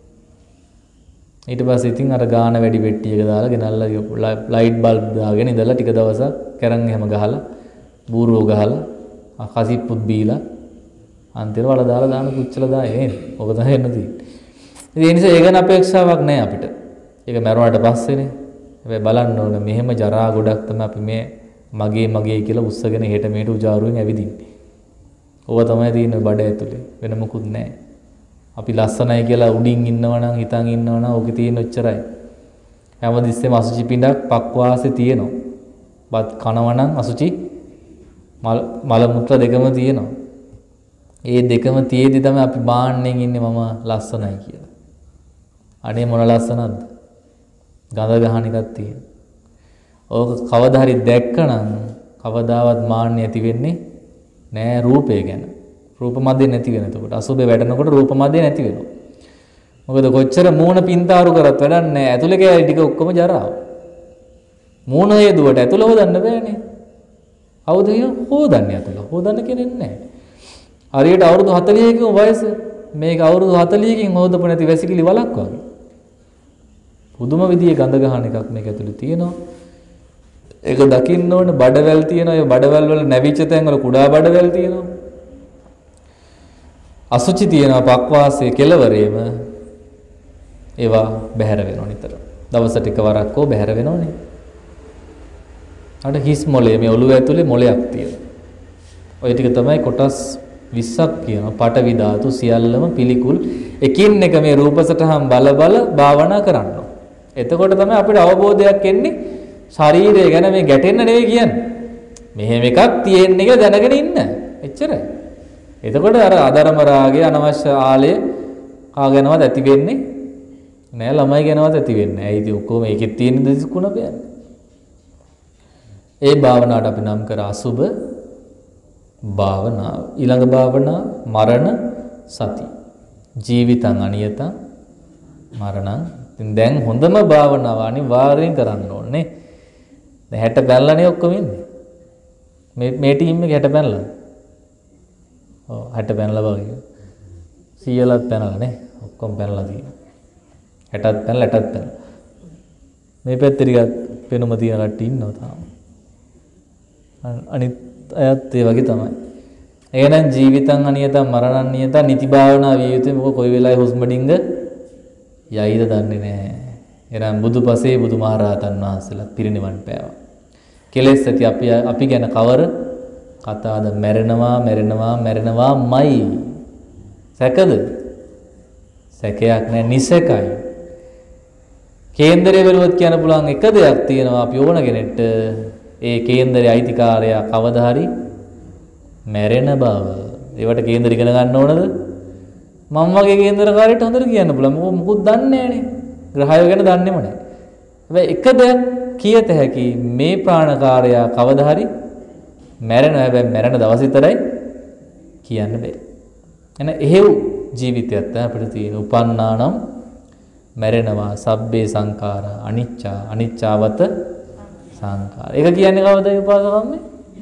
ඊට පස්සේ ඉතින් අර ගාන වැඩි පෙට්ටි එක දාලා ගෙනල්ලා ලයිට් බල්බ් දාගෙන ඉඳලා ටික දවසක් කැරන් එහෙම ගහලා බූරුව ගහලා කසිප්පුත් බීලා අන්තිමට වල දාලා දාන පුච්චලා දායි නේද? ඔක තමයි එන්න තියෙන්නේ. ඒ නිසා ඒ ගැන අපේක්ෂාවක් නැහැ අපිට. ඒක මරුණාට පස්සේනේ. හැබැයි බලන්න ඕන මෙහෙම ජරා ගොඩක් තමයි අපි මේ මගේ කියලා උස්සගෙන හෙට මෙහෙට උජාරුවෙන් ඇවිදින්නේ. ඕව තමයි තියෙන්නේ බඩ ඇතුලේ. වෙන මොකුත් නැහැ. අපි ලස්සනයි කියලා උඩින් ඉන්නවනම් හිතන් ඉන්නවනම් ඕකේ තියෙන ඔච්චරයි. හැමදෙස්සෙම අසුචි පිටක් පක්වාසේ තියෙනවා. බත් කනවනම් අසුචි මල මුත්‍ර දෙකම තියෙනවා. ඒ දෙකම තියේදී තමයි අපි බාන්නෙන් ඉන්නේ මම ලස්සනයි කියලා. අනේ මොන ලස්සනක්ද? ගඳ ගහන එකක් තියෙන. ඕක කවදා හරි දැක්කනම් කවදාවත් මාන්නය ඇති වෙන්නේ නෑ රූපය ගැන. රූප මදේ නැති වෙන. එතකොට අසුබේ වැඩනකොට රූප මදේ නැති වෙනවා. මොකද කොච්චර මූණ පින්තාරු කරත් වැඩක් නෑ. ඇතුලේ කැලේ ටික ඔක්කොම ජරාව. මූණ හේදුවට ඇතුල හොදන්න බෑනේ. අවුද හොදන්නේ ඇතුල. හොදන්න කෙනෙක් නෑ. හරියට අවුරුදු 40කින් වයස මේක අවුරුදු 40කින් හොදපු නැති වැසිකිලි වලක් වගේ. පුදුම විදිහේ ගඳ ගහන එකක් මේක ඇතුලේ තියෙනවා. ඒක දකින්න ඕනේ බඩවැල් තියෙනවා. ඒ බඩවැල් වල නැවිච්ච තැන් වල කුඩා බඩවැල් තියෙනවා. අසුචි තියෙනවා පක්වාසයේ කෙලවරේම. ඒවා බැහැර වෙනවා නිතර. දවසට එකවරක් හෝ බැහැර වෙනවනේ. අර හිස් මොලේ මේ ඔළුව ඇතුලේ මොලයක් තියෙනවා. ඔය ටික තමයි කොටස් 20ක් කියනවා. පටවි ධාතු සියල්ලම පිළිකුල්. එකින් එක මේ රූපසටහන් බල භාවනා කරන්න. එතකොට තමයි අපිට අවබෝධයක් එන්නේ ශරීරය ගැන මේ ගැටෙන්න නෙවෙයි කියන්නේ. මෙහෙම එකක් තියෙන එක දැනගෙන ඉන්න. එච්චරයි. එතකොට අර අධර්ම රාගය අනවශ්‍ය ආලය කාගෙනවත් ඇති වෙන්නේ නෑ. ළමයි ගැනවත් ඇති වෙන්නේ නෑ. ඉතින් ඔක්කොම ඒකෙත් තියෙන දිස්කුණ බෑනේ. ඒ භාවනාවට අපි නම් කර අසුබ භාවනාව. ඊළඟ භාවනාව මරණ සති. ජීවිතං අනියතං මරණං. ඉතින් දැන් හොඳම භාවනාව අනිවාර්යෙන් කරන්න ඕනේ. දැන් 60 පැනලානේ ඔක්කොම ඉන්නේ. මේ ටීම් එක 60 පැනලා. ඔව් 60 පැනලා වගේ. 100ලත් පැනලා නේ. ඔක්කොම පැනලා තියෙනවා. 60ත් පැනලා 60ත් පැනලා. මේ පැත්තේ ටිකක් පෙනුම තියෙන කට්ටිය ඉන්නවා තාම. අනිත් අයත් ඒ වගේ තමයි. එහෙනම් ජීවිතං අනියතං මරණං නියතං නිති භාවනා විය යුතුයි. මොකද කොයි වෙලාවෙ හුස්ම ඩිංග යයිද දන්නේ නැහැ. එහෙනම් බුදුපසේ බුදුමහරහතන් වහන්සේලා පිරිනිවන් පෑවා. කෙලෙස් ඇති අපි ගැන කවර කතාවද? මැරෙනවාමයි. සැකද? සැකයක් නැහැ, නිසකයි. කේන්දරය වලවත් කියන්න පුළුවන් එක දෙයක් තියෙනවා. අපි ඕන කෙනෙක්ට ඒ කේන්දරයේ අයිතිකාරයා කවදා හරි මැරෙන බව. ඒවට කේන්දර ඉගෙන ගන්න ඕනද? මම වගේ කේන්දරකාරයෙක්ට හොඳට කියන්න පුළුවන්. මොකුත් දන්නේ නැහනේ. ග්‍රහය ගැන දන්නේම නැහැ. හැබැයි එක දෙයක් කියත හැකි මේ ප්‍රාණකාරයා කවදා හරි මැරෙනවා. හැබැයි මැරෙන දවස් විතරයි කියන්න බෑ. එහෙනම් එහෙව් ජීවිතයක් තමයි අපිට තියෙන. උපන්නානම් මැරෙනවා. සබ්බේ සංඛාරා අනිච්චා අනිච්චවත සංඛාර. ඒක කියන්නේ කවදද උපාසකම්මේ?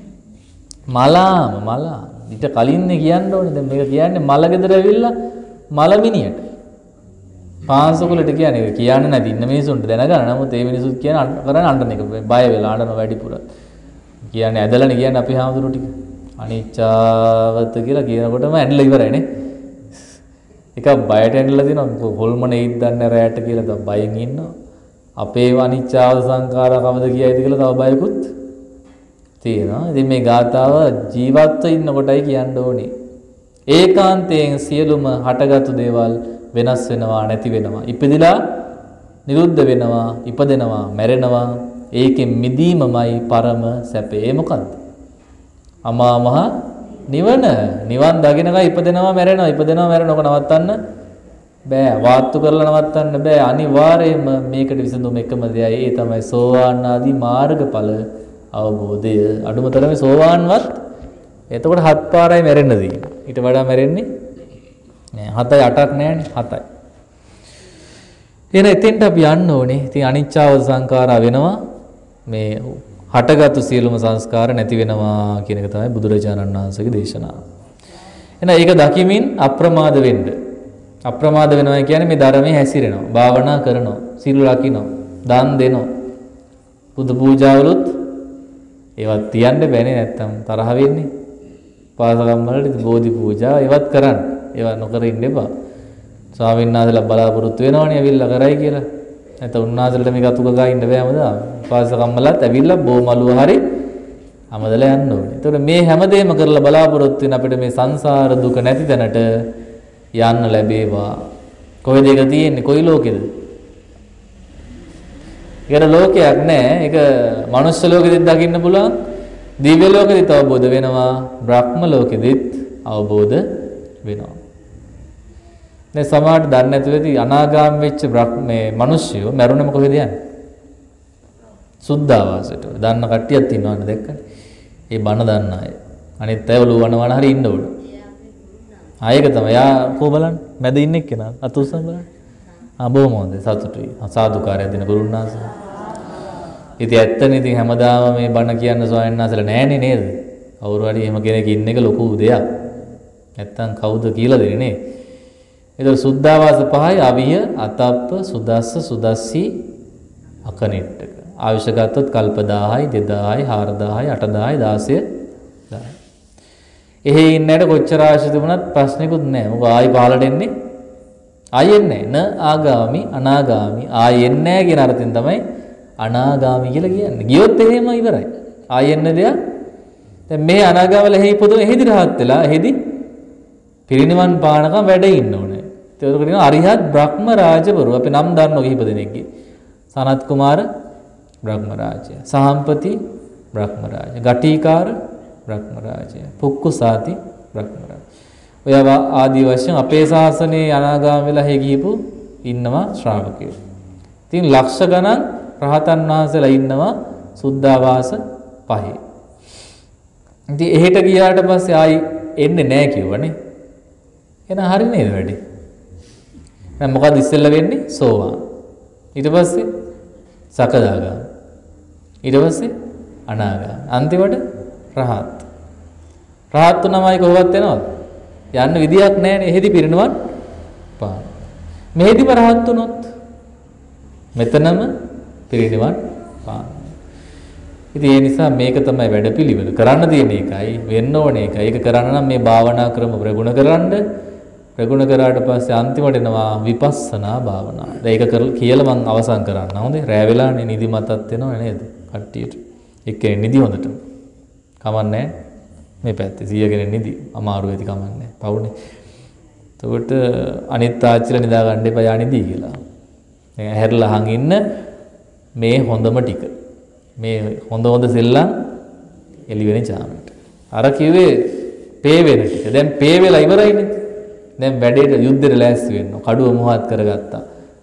මලාම. ඊට කලින්නේ කියන්න ඕනේ. දැන් මේක කියන්නේ මල ගෙදර ඇවිල්ලා මලමිනියට. පාංශකුලට කියන්නේ ඒක කියන්නේ නැති ඉන්න මිනිසුන්ට දැනගන්න. නමුත් ඒ මිනිසුත් කියන කරන්නේ අඬන එක. බය වෙලා අඬන වැඩිපුර. කියන්නේ ඇදලානේ කියන්නේ අපි හාමුදුරු ටික. අනිච්චවත කියලා කියනකොටම ඇඬලා ඉවරයි නේ. එක බයට ඇඬලා දිනවා. හොල්මනේ ඉද්දන්නේ රැයට කියලා තව බයෙන් ඉන්නවා. අපේ අනිච්චාව සංඛාරා කවද කියයිද කියලා තව බයකුත් තියෙනවා. ඉතින් මේ ගාථාව ජීවත්ව ඉන්න කොටයි කියන්න ඕනේ. ඒකාන්තයෙන් සියලුම හටගත්තු දේවල් වෙනස් වෙනවා, නැති වෙනවා. ඉපදිලා නිරුද්ධ වෙනවා, ඉපදෙනවා, මැරෙනවා. ඒකෙන් මිදීමමයි පරම සැපේ. ඒ මොකද්ද? අමා මහ නිවන. නිවන් දකින්නකයි ඉපදෙනවා, මැරෙනවා, ඉපදෙනවා, මැරෙනවා. ඔක නවත්තන්න බෑ. වාත්තු කරලා නවත්තන්න බෑ. අනිවාර්යයෙන්ම මේකට විසඳුම එකම දෙයයි. ඒ තමයි සෝවාන් ආදී මාර්ගඵල අවබෝධය. අඩුම තරමේ සෝවාන්වත් එතකොට 7 පාරයි මැරෙන්න තියෙන්නේ. ඊට වඩා මැරෙන්නේ නෑ. 7යි 8ක් නෑනේ. 7යි. එහෙනම් එතෙන්ට අපි යන්න ඕනේ. ඉතින් අනිච්චාව සංඛාරා වෙනවා. මේ හටගත්තු සියලුම සංස්කාර නැති වෙනවා කියන එක තමයි බුදුරජාණන් වහන්සේගේ දේශනාව. එහෙනම් ඒක දකිමින් අප්‍රමාද වෙන්න. අප්‍රමාද වෙනවා කියන්නේ මේ ධර්මයේ හැසිරෙනවා, භාවනා කරනවා, සීල රකින්නවා, දන් දෙනවා. බුදු පූජාවලුත් ඒවත් තියන්න බෑනේ නැත්තම් තරහ වෙන්නේ. පාසකම් වලට බෝධි පූජා ඒවත් කරන්න. ඒවා නොකර ඉන්න එපා. ස්වාමීන් වහන්සේලා බලාපොරොත්තු වෙනවනේ ඇවිල්ලා කරයි කියලා. නැත්නම් උන්වහන්සේලාට මේක අතුක ගා ඉන්න බෑ හැමදාම. පාසකම් වලත් ඇවිල්ලා බෝමලුව හරි හැමදලා යන්න ඕනේ. ඒතකොට මේ හැමදේම කරලා බලාපොරොත්තු වෙන අපිට මේ සංසාර දුක නැති තැනට යන්න ලැබේවා. කොහෙද ඒක තියෙන්නේ? කොයි ලෝකෙද? ඒකට ලෝකයක් නැහැ. ඒක මනුෂ්‍ය ලෝකෙදිත් දකින්න පුළුවන්. දිව්‍ය ලෝකෙදිත් අවබෝධ වෙනවා. බ්‍රහ්ම ලෝකෙදිත් අවබෝධ වෙනවා. මේ සමාහට දන්නේ නැතුව ඇති අනාගාමී වෙච්ච මේ මිනිස්සුયો මරුණම කොහෙද යන්නේ? සුද්ධාවාසයට. දන්න කට්ටියක් ඉන්නවනේ දැක්කනේ. ඒ බණ දන්න අය. අනිත් අය ඔළුව වන හරි ඉන්න ඕන. ආයෙක තමයි. යා කො බලන්න. මැද ඉන්න එක්කෙනා අත උස්සන් බලන්න. බොහොම හොඳයි සතුටුයි. සාදුකාරය දෙන ගුරුනාස. ඉතින් ඇත්තනේ ඉතින් හැමදාම මේ බණ කියන්න ස්වාමීන් වහන්සේලා නෑනේ නේද? කවුරු හරි එහෙම කෙනෙක් ඉන්න එක ලොකු දෙයක්. නැත්තම් කවුද කියලා දෙන්නේ නේ? ඒතර සුද්ධාවාස පහයි අවිය අතප්ප සුදස්ස සුදස්සී අකනිට්ටක. ආයුෂ ගත්තොත් කල්ප 1000යි 2000යි 4000යි 8000යි 16000යි. එහෙ ඉන්නට කොච්චර ආයුෂ තිබුණත් ප්‍රශ්නෙකුත් නැහැ. මොකද ආයි පහලට එන්නේ ආයෙන්නේ නැහැ. න ආගාමි අනාගාමි ආයෙන්නේ නැහැ කියන අර්ථයෙන් තමයි අනාගාමි කියලා කියන්නේ. ගියොත් එහෙම ඉවරයි. ආයෙන්න දෙයක්. දැන් මේ අනාගාමවල එහෙ ඉපදුන එහෙදි රහත් වෙලා එහෙදි පිරිනිවන් පානකම් වැඩ ඉන්න ඕනේ. ඒකට කියනවා අරිහත් බ්‍රහ්ම රාජවරු. අපි නම් දන්නෝ කිහිප දෙනෙක්ගේ. සනත් කුමාර බ්‍රහ්ම රාජය. සහම්පති බ්‍රහ්ම රාජය. ගටීකාර බ්‍රහ්ම රාජය. පුක්කුසාති බ්‍රහ්ම රාජය. ඔය ආදී වශයෙන් අපේ ශාසනයේ අනාගාමී වෙලා හේ ගිහපු ඉන්නවා ශ්‍රාවකයෝ. ඉතින් ලක්ෂ ගණන් රහතන් වහන්සේලා ඉන්නවා සුද්ධාවාස පහේ. ඉතින් එහෙට ගියාට පස්සේ ආයි එන්නේ නැහැ කිව්වනේ. එහෙනම් හරි නේද වැඩි? දැන් මොකද ඉස්සෙල්ලා වෙන්නේ? සෝවාන්. ඊට පස්සේ සකදාගාමී. ඊට පස්සේ අනාගාමී. අන්තිමට රහත්. රහත් තුනමයි කොහොමවත් වෙනවද? යන්න විදියක් නැහැනේ. එහෙදි පිරිනවන් පාන. මෙහෙදිම රහත් වුණොත් මෙතනම පිරිනවන් පාන. ඉතින් ඒ නිසා මේක තමයි වැඩපිළිවෙල. කරන්න තියෙන එකයි වෙන්න ඕනේ එකයි. ඒක කරන්න නම් මේ භාවනා ක්‍රම ප්‍රගුණ කරන්න. ප්‍රගුණ කරාට පස්සේ අන්තිමට එනවා විපස්සනා භාවනාව. දැන් ඒක කියලා මම අවසන් කරන්න. හොඳේ. රෑ වෙලානේ නිදිමතත් වෙනව නේද? කට්ටියට. එක්කෙනෙක් නිදි හොඳට. කමන්නේ මේ පැත්තේ 100 කෙනෙක් නිදි. අමාරු වෙති කමන්නේ. පවුනේ. එතකොට අනිත් ආච්චිලා නිදා ගන්න එපා යා නිදි කියලා. දැන් ඇහැරලා අහන් ඉන්න මේ හොඳම ටික. මේ හොඳ සෙල්ලම් එළි වෙන චාමට. අර කිව්වේ පේ වෙන ටික. දැන් පේ වෙලා ඉවරයිනේ. දැන් වැඩේට යුද්ධෙට ලෑස්ති වෙන්න. කඩුව මොහත් කරගත්තා.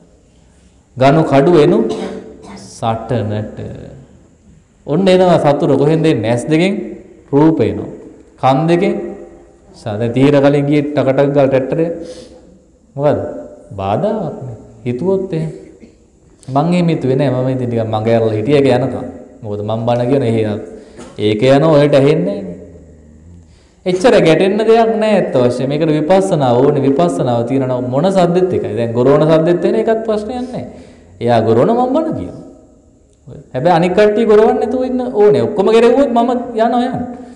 ගනු කඩුව එනු සටනට. ඔන්න එනවා සතුර කොහෙන්ද එන්නේ? ඇස් දෙකෙන් රූප එනවා. කන් දෙකෙන් සාද තීර කලින් ගියේ ටකටක් ගාල් ටැට්ටරේ. මොකද? බාධාවක් නේ. හිතුවොත් එහෙම. මං එහෙම හිතුවේ නෑ. මම ඉතින් ටිකක් මග ඇරලා හිටිය එක යනකම්. මොකද මම බණ කියන ඒක යනවා ඔයාලට ඇහෙන්නේ නෑනේ. එච්චර ගැටෙන්න දෙයක් නෑ ඇත්ත වශයෙන්. මේකට විපස්සනාව ඕනේ. විපස්සනාව තියෙනවා මොන සද්දෙත් එකයි. දැන් ගොරෝණ සද්දෙත් එන එකත් ප්‍රශ්නයක් නෑ. එයා ගොරෝණ මම බණ කියනවා. හැබැයි අනික් කට්ටිය ගොරවන්න නැතුව ඉන්න ඕනේ. ඔක්කොම ගෙරෙව්වොත් මම යනවා.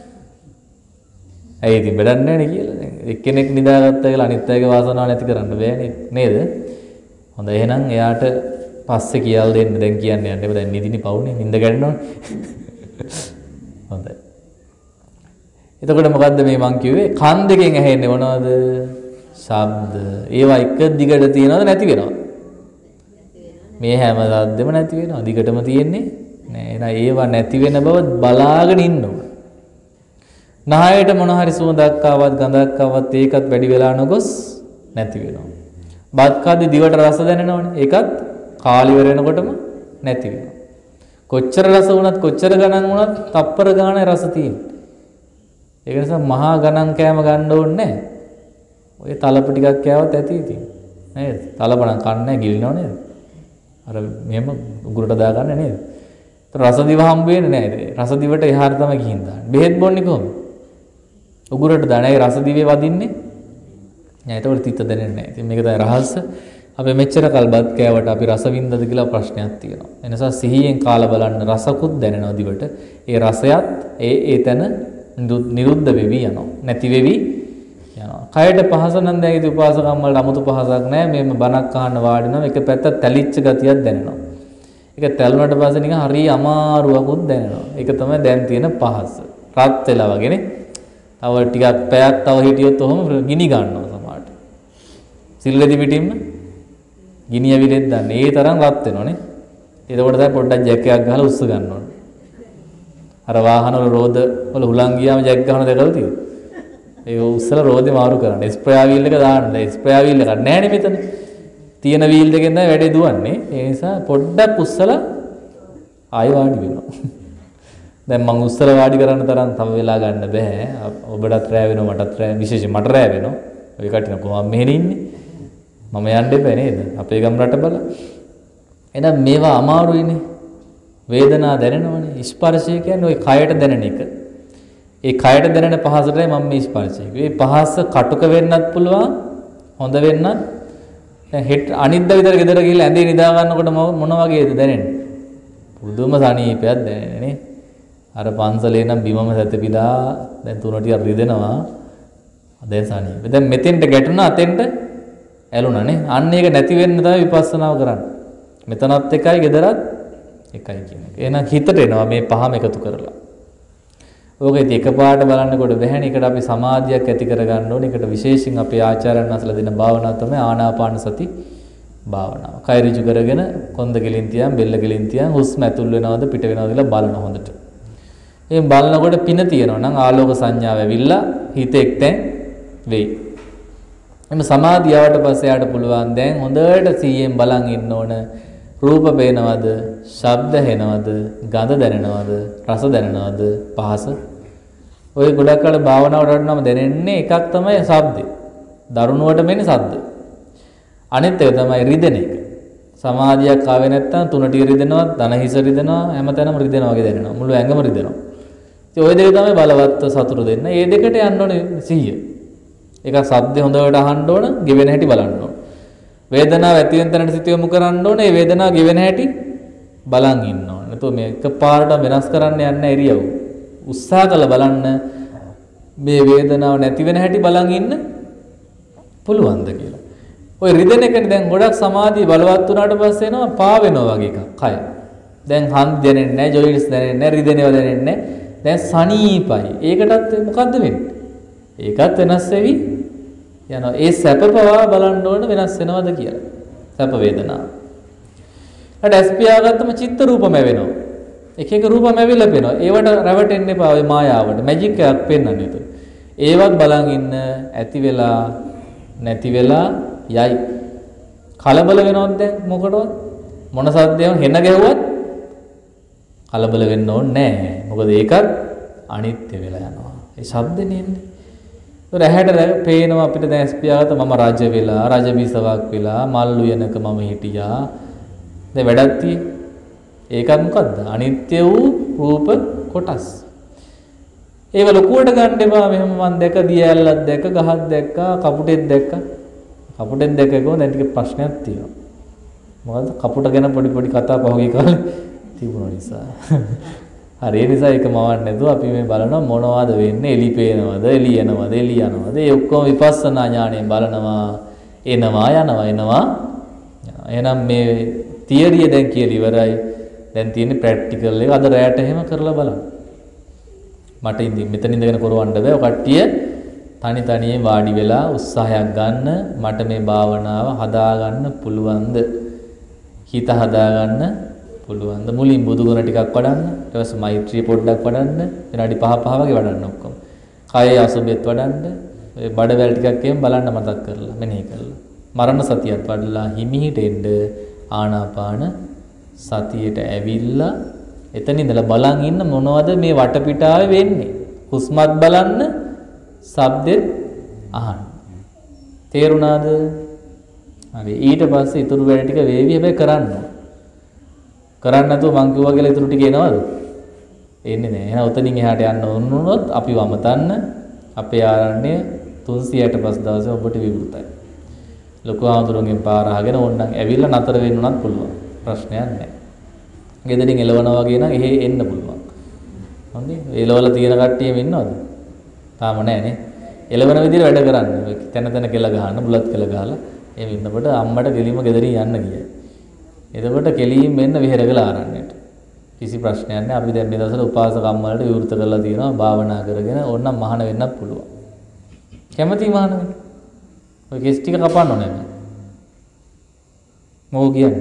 ඇයි ඉතින් බඩක් නැහැනේ කියලා. දැන් එක්කෙනෙක් නිදාගත්තා කියලා අනිත් අයගේ වාසනාව නැති කරන්න බෑනේ නේද? හොඳයි එහෙනම් එයාට පස්සේ කියලා දෙන්න. දැන් කියන්න යන්න. දැන් නිදිනි පවුනේ. නිින්ද ගන්නවනේ. හොඳයි. එතකොට මොකද්ද මේ මං කිව්වේ? කන් දෙකෙන් ඇහෙන්නේ මොනවද? ශබ්ද. ඒවා එක දිගට තියනවද නැති වෙනවද? මේ හැම සද්දෙම නැති වෙනවා. දිගටම තියෙන්නේ නෑ. එහෙනම් ඒවා නැති වෙන බව බලාගෙන ඉන්න ඕන. නහයට මොන හරි සුවඳක් ආවත් ගඳක් ආවත් ඒකත් වැඩි වෙලා නොගොස් නැති වෙනවා. බත් කද්දි දිවට රස දැනෙනවනේ. ඒකත් කාලි ඉවර වෙනකොටම නැති වෙනවා. කොච්චර රස වුණත් කොච්චර ගණන් වුණත් තප්පර ගානේ රස තියෙනවා. ඒක නිසා මහා ගණන් කෑම ගන්න ඕනේ නැහැ. ඔය තලප ටිකක් කෑවත් ඇති ඉතින්. නේද? තලපණන් කන්නේ ගිලිනව නේද? අර මෙහෙම උගුරට දාගන්න නේද? ඒතර රස දිව හම්බ වෙන්නේ නැහැ. රස දිවට එහාට තමයි ගිහින් දාන්නේ. බෙහෙත් බොන්නේ කොහොමද? උගුරට දාන. ඒ රස දිවේ වදින්නේ නෑ. ඒතකොට තිත දැනෙන්නේ නැහැ. ඉතින් මේක තමයි රහස. අපි මෙච්චර කල් බත් කෑවට අපි රස වින්දද කියලා ප්‍රශ්නයක් තියෙනවා. ඒ නිසා සිහියෙන් කාලා බලන්න රසකුත් දැනෙනවා දිවට. ඒ රසයත් ඒ තැන නිරුද්ධ වෙවි යනවා. නැති වෙවි යනවා. කයට පහස නම් දැන් ඉති උපාසකම් වලට 아무තු පහසක් නැහැ. මේම බණක් අහන්න වාඩිනවා. එක පැත්තක් තැලිච්ච ගතියක් දැනෙනවා. ඒක තැළුණාට පස්සේ නිකන් හරි අමාරුවකුත් දැනෙනවා. ඒක තමයි දැන් තියෙන පහස. රත් වෙලා වගේනේ. තව ටිකක් පැයක් තව හිටියොත් ඔහොම ගිනි ගන්නවා සමහරට. සිල්ලෙදි පිටින්ම ගිනි ඇවිලෙත් දන්නේ. ඒ තරම් රත් වෙනවනේ. එතකොට තමයි පොඩ්ඩක් ජැක් එකක් ගහලා උස්ස ගන්න ඕනේ. අර වාහන වල රෝද වල හුලං ගියාම ජැක් ගහන දැකලා තියෙනවා. ඒ උස්සලා රෝදේ මාරු කරන්න. ස්ප්‍රේ වීල් එක දාන්න. ස්ප්‍රේ වීල් එකක් නැහැ නේ මෙතන. තියෙන වීල් එකෙන් තමයි වැඩේ දුවන්නේ. ඒ නිසා පොඩ්ඩක් උස්සලා ආයෙ වාඩි වෙනවා. දැන් මම උස්සලා වාඩි කරන්න තරම් තව වෙලා ගන්න බෑ. ඔබටත් රෑ වෙනවා මටත් රෑ විශේෂයෙන් මට රෑ වෙනවා. ඔය කටින කොහොම මෙහෙන ඉන්නේ. මම යන්න එපා නේද? අපේ ගම් රට බල. එහෙනම් මේවා අමාරුයිනේ. වේදනාව දැනෙනවනේ. ස්පර්ශය කියන්නේ ওই කයට දැනෙන එක. ඒ කයට දැනෙන පහසටයි මම මේ ස්පර්ශය කිව්වේ. මේ පහස කටුක වෙන්නත් පුළුවන්, හොඳ වෙන්නත්. දැන් හෙට අනිද්දා විතර ගෙදර ගිහලා ඇඳේ නිදා ගන්නකොට මොන වගේද දැනෙන්නේ? පුදුම සනීපයක් දැනෙන්නේ නේ. අර පන්සලේ නම් බිමම සැතපීලා දැන් තුන ටික රිදෙනවා. දැන් සනීප. දැන් මෙතෙන්ට ගැටුණා අතෙන්ට ඇලුණානේ. අන්න ඒක නැති වෙන්න තමයි විපස්සනාව කරන්නේ. මෙතනත් එකයි ගෙදරත් එකයි කියන එක. එහෙනම් හිතට එනවා මේ පහම එකතු කරලා. ඕක ඉතින් එකපාරට බලන්නකොට බැහැනේ. ඒකට අපි සමාධියක් ඇති කරගන්න ඕනේ. ඒකට විශේෂයෙන් අපේ ආචාර්යයන් වහන්සේලා දෙන භාවනාව තමයි ආනාපාන සති භාවනාව. කය ඍජු කරගෙන කොන්ද කෙලින් තියන්, බෙල්ල කෙලින් තියන්, හුස්ම ඇතුල් වෙනවද පිට වෙනවද කියලා බලන හොඳට. එහෙන් බලනකොට පින තියෙනවා නම් ආලෝක සංඥාව ඇවිල්ලා හිත එක්තෙන් වෙයි. එම සමාධිය ආවට පස්සේ යාට පුළුවන් දැන් හොඳට සීයෙන් බලන් ඉන්න ඕන. රූප පේනවද, ශබ්ද හෙනවද, ගඳ දැනෙනවද, රස දැනෙනවද, පහස. ඔය ගොඩක් කල භාවනාවට වඩනම දැනෙන්නේ එකක් තමයි ශබ්දේ. දරුණුවට මෙන්නේ ශබ්ද. අනිත් එක තමයි රිදෙන එක. සමාධියක් ආවේ නැත්තම් තුනට රිදෙනවා, ධන හිස රිදෙනවා, හැමතැනම රිදෙනවා වගේ දැනෙනවා. මුළු ඇඟම රිදෙනවා. ඉතින් ওই දෙක තමයි බලවත් සතුරු දෙන්න. මේ දෙකට යන්න ඕනේ සිහිය. ඒක ශබ්දේ හොඳට අහන්න ඕන, ගෙවෙන හැටි බලන්න ඕන. වේදනාව ඇති වෙන තැනට සිත යොමු කරන්න ඕනේ. මේ වේදනාව ගෙවෙන හැටි බලන් ඉන්න ඕනේ. නැත්නම් මේ එකපාරට වෙනස් කරන්න යන්න ඉරියව්. උත්සාහ කළ බලන්න මේ වේදනාව නැති වෙන හැටි බලන් ඉන්න පුළුවන්ද කියලා. ඔය රිදෙන එකනේ දැන් ගොඩක් සමාධිය බලවත් වුණාට පස්සේ එනවා පා වෙනවා වගේ එකක්. කය. දැන් හන්දි දැනෙන්නේ නැහැ, ජොයින්ට්ස් දැනෙන්නේ නැහැ, රිදෙනවා දැනෙන්නේ නැහැ. දැන් සනීපයි. ඒකටත් මොකද්ද වෙන්නේ? ඒකත් වෙනස් වෙවි යනවා. ඒ සැප පවා බලන්න ඕන වෙනස් වෙනවද කියලා. සැප වේදනා. ඊට ඇස්පියාගත්තම චිත්ත රූපම වෙනවා. එක එක රූපම ඇවිල්ලා පේනවා. ඒවට රැවටෙන්න එපා ඔය මායාවට. මැජික් එකක් පෙන්වන්නේ ඒක. ඒවත් බලන් ඉන්න ඇති වෙලා නැති වෙලා යයි. කලබල වෙනවද දැන් මොකටවත්? මොන සද්දයම හෙන ගැහුවත් කලබල වෙන්න ඕනේ නැහැ. මොකද ඒකත් අනිත්‍ය වෙලා යනවා. ඒ ශබ්දේ නෙන්නේ. ඒතර ඇහැට පේනවා අපිට දැන් ස්පියාගත මම රජ වෙලා, රජ බිසවක් වෙලා, මල් උයනක මම හිටියා. දැන් වැඩක් තියෙන්නේ. ඒකත් මොකද්ද? අනිත්‍ය වූ රූප කොටස්. ඒව ලොකුවට ගන්න එපා. මෙහෙම මම දැක දියැලක් දැක, ගහක් දැක්කා, කපුටෙක් දැක්කා. කපුටෙක් දැක්කම දැන් ටික ප්‍රශ්නයක් තියෙනවා. මොකද්ද? කපුට ගැන පොඩි පොඩි කතා පහුගිය කාලේ තිබුණ නිසා. හරි ඒ නිසා ඒක මවන්නේ නැතුව අපි මේ බලනවා මොනවද වෙන්නේ? එලි පේනවද? එලි යනවද? එලි යනවද? ඒ ඔක්කොම විපස්සනා ඥාණයෙන් බලනවා. එනවා යනවා. එහෙනම් මේ තියරිය දැන් කියලා ඉවරයි. දැන් තියෙන්නේ ප්‍රැක්ටිකල් එක. අද රැයට එහෙම කරලා බලන්න. මට මෙතන ඉඳගෙන කරවන්න බෑ. ඔය කට්ටිය තනියෙන් වාඩි වෙලා උත්සාහයක් ගන්න. මට මේ භාවනාව හදාගන්න පුළුවන්ද? හිත හදාගන්න පුළුවන්ද? මුලින් බුදුගුණ ටිකක් වඩන්න. ඊට පස්සේ මෛත්‍රිය පොඩ්ඩක් වඩන්න. විනාඩි 5 වගේ වඩන්න ඔක්කොම. කයේ අසුබෙත් වඩන්න. ඔය බඩවැල් ටිකක් එහෙම බලන්න මතක් කරලා මෙනෙහි කරලා. මරණ සතියත් වඩලා හිමිහිට එන්න ආනාපාන සතියට ඇවිල්ලා එතන ඉඳලා බලන් ඉන්න මොනවද මේ වටපිටාවේ වෙන්නේ? හුස්මත් බලන්න, ශබ්දෙත් අහන්න. තේරුණාද? හරි. ඊට පස්සේ ඊටු වැඩ ටික වේවි හැබැයි කරන්න ඕන. කරන්න නැතුව මං කිව්වා කියලා ඊටු ටික එනවද? එන්නේ නැහැ. එහෙනම් උතනින් එහාට යන්න ඕන වුණොත් අපි වමතන්න අපේ ආරණ්‍ය 365 දවසේ ඔබට විවෘතයි. ලොකු ආඳුරුන්ගෙන් පාර අහගෙන ඕනනම් ඇවිල්ලා නතර වෙන්න උනත් පුළුවන්. ප්‍රශ්නයක් නැහැ. ගෙදරින් එලවනවා වගේ නම් එහෙ එන්න පුළුවන්. හොඳයි. එළවල තියෙන කට්ටියම ඉන්නවද? තාම නැහනේ. එළවන විදිහට වැඩ කරන්නේ. තැන තැන කෙල ගහන්න, බුලත් කෙල ගහලා එහෙම ඉන්නකොට අම්මට ගෙලිම ගෙදරින් යන්න ගියා. එතකොට කෙලින් මෙන්න විහෙරගලා ආරන්නේට. කිසි ප්‍රශ්නයක් නැහැ. අපි දැන් මේ දවස්වල උපාසක අම්මලට විවෘත කරලා තියෙනවා භාවනා කරගෙන ඕනනම් මහාන වෙන්නත් පුළුවන්. කැමති මහාන වෙන්න. ඔය කෙස් ටික කපන්න ඕනේ නෑ. මොකෝ කියන්නේ?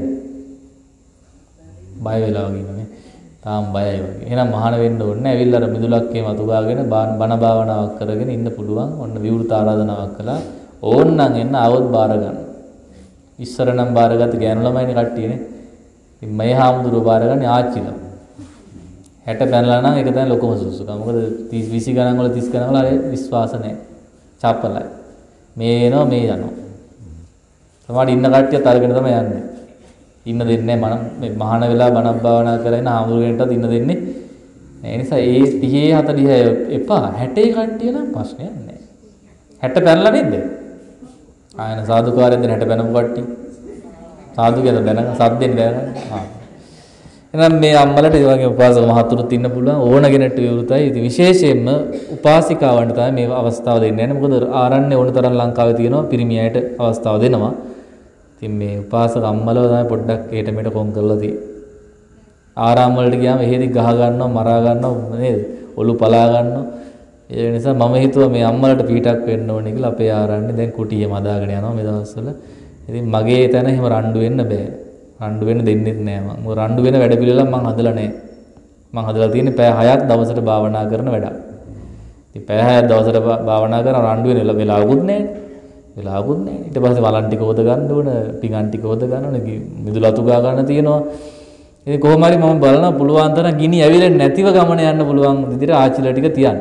බය වෙලා වගේ නේ. තාම බයයි වගේ. එහෙනම් මහාන වෙන්න ඕනේ නෑ. ඇවිල්ලා අර මිදුලක්කේ මතු ගාගෙන බණ භාවනාවක් කරගෙන ඉන්න පුළුවන්. ඔන්න විවෘත ආරාධනාවක් කළා. ඕන්නම් එන්න આવොත් බාර ගන්න. ඉස්සර නම් බාරගත්ත ගෑනු ළමයිනේ කට්ටියනේ. ඉතින් මේ හාමුදුරුවෝ බාරගන්නේ ආච්චිලා. 60 පැනලා නම් ඒක තමයි ලොකම සුසුකම. මොකද 30 20 ගණන් වල 30 ගණන් වල අර විශ්වාස නැහැ. චපලයි. මේ එනවා මේ යනවා. සමහර ඉන්න කට්ටියත් අරගෙන තමයි යන්නේ. ඉන්න දෙන්නේ නැහැ මම මේ මහාන වෙලා බණක් භාවනා කරගෙන හාමුදුරුවන්ටත් ඉන්න දෙන්නේ. ඒ නිසා ඒ 30 40 එපා 60 කට්ටිය නම් ප්‍රශ්නයක් නැහැ. 60 පැනලා නේද? ආයන සාදුකාරයෙන් දැන් 60 පැනපු කට්ටිය. සාදු කියලා දැනගන්න සද්දෙන් දැනගන්න. එහෙනම් මේ අම්මලට ඒ වගේ උපාසක මහතුරුත් ඉන්න පුළුවන් ඕන කෙනෙක්ට විවෘතයි. ඉතින් විශේෂයෙන්ම උපාසිකාවන්ට තමයි මේ අවස්ථාව දෙන්නේ නැහැ. මොකද ආරණ්‍ය ඕන තරම් ලංකාවේ තියෙනවා පිරිමි අයට අවස්ථාව දෙනවා. ඉතින් මේ උපාසක අම්මලව තමයි පොඩ්ඩක් ඒට මෙට කොම් කරලා තියෙන්නේ. ආරාම වලට ගියාම එහෙදි ගහ ගන්නවා මරා ගන්නවා නේද? ඔලු පලා ගන්නවා. ඒ නිසා මම හිතුවා මේ අම්මලට පීටක් වෙන්න ඕනේ කියලා අපේ ආරණ්‍ය දැන් කුටියෙම හදාගෙන යනවා මේ දවස්වල. ඉතින් මගේ තැන එහෙම රණ්ඩු වෙන්න බෑ. රණ්ඩු වෙන්න දෙන්නෙත් නෑ මම. මොකද රණ්ඩු වෙන වැඩ පිළිවෙලක් මම හදලා නෑ. මම හදලා තියෙන්නේ පැය 6ක් දවසට භාවනා කරන වැඩක්. ඉතින් පැය 6ක් දවසට භාවනා කරන රණ්ඩු වෙන වෙලාවකුත් නෑනේ. වෙලාවකුත් නෑනේ. ඊට පස්සේ වලන් ටික හොද ගන්න ඕන, පිඟන් ටික හොද ගන්න ඕන, මිදුල අතු ගා ගන්න තියෙනවා. ඉතින් කොහොම හරි මම බලනවා පුළුවන් තරම් ගිනි ඇවිලෙන්නේ නැතිව ගමන යන්න පුළුවන් විදිහට ආච්චිලා ටික තියන්න.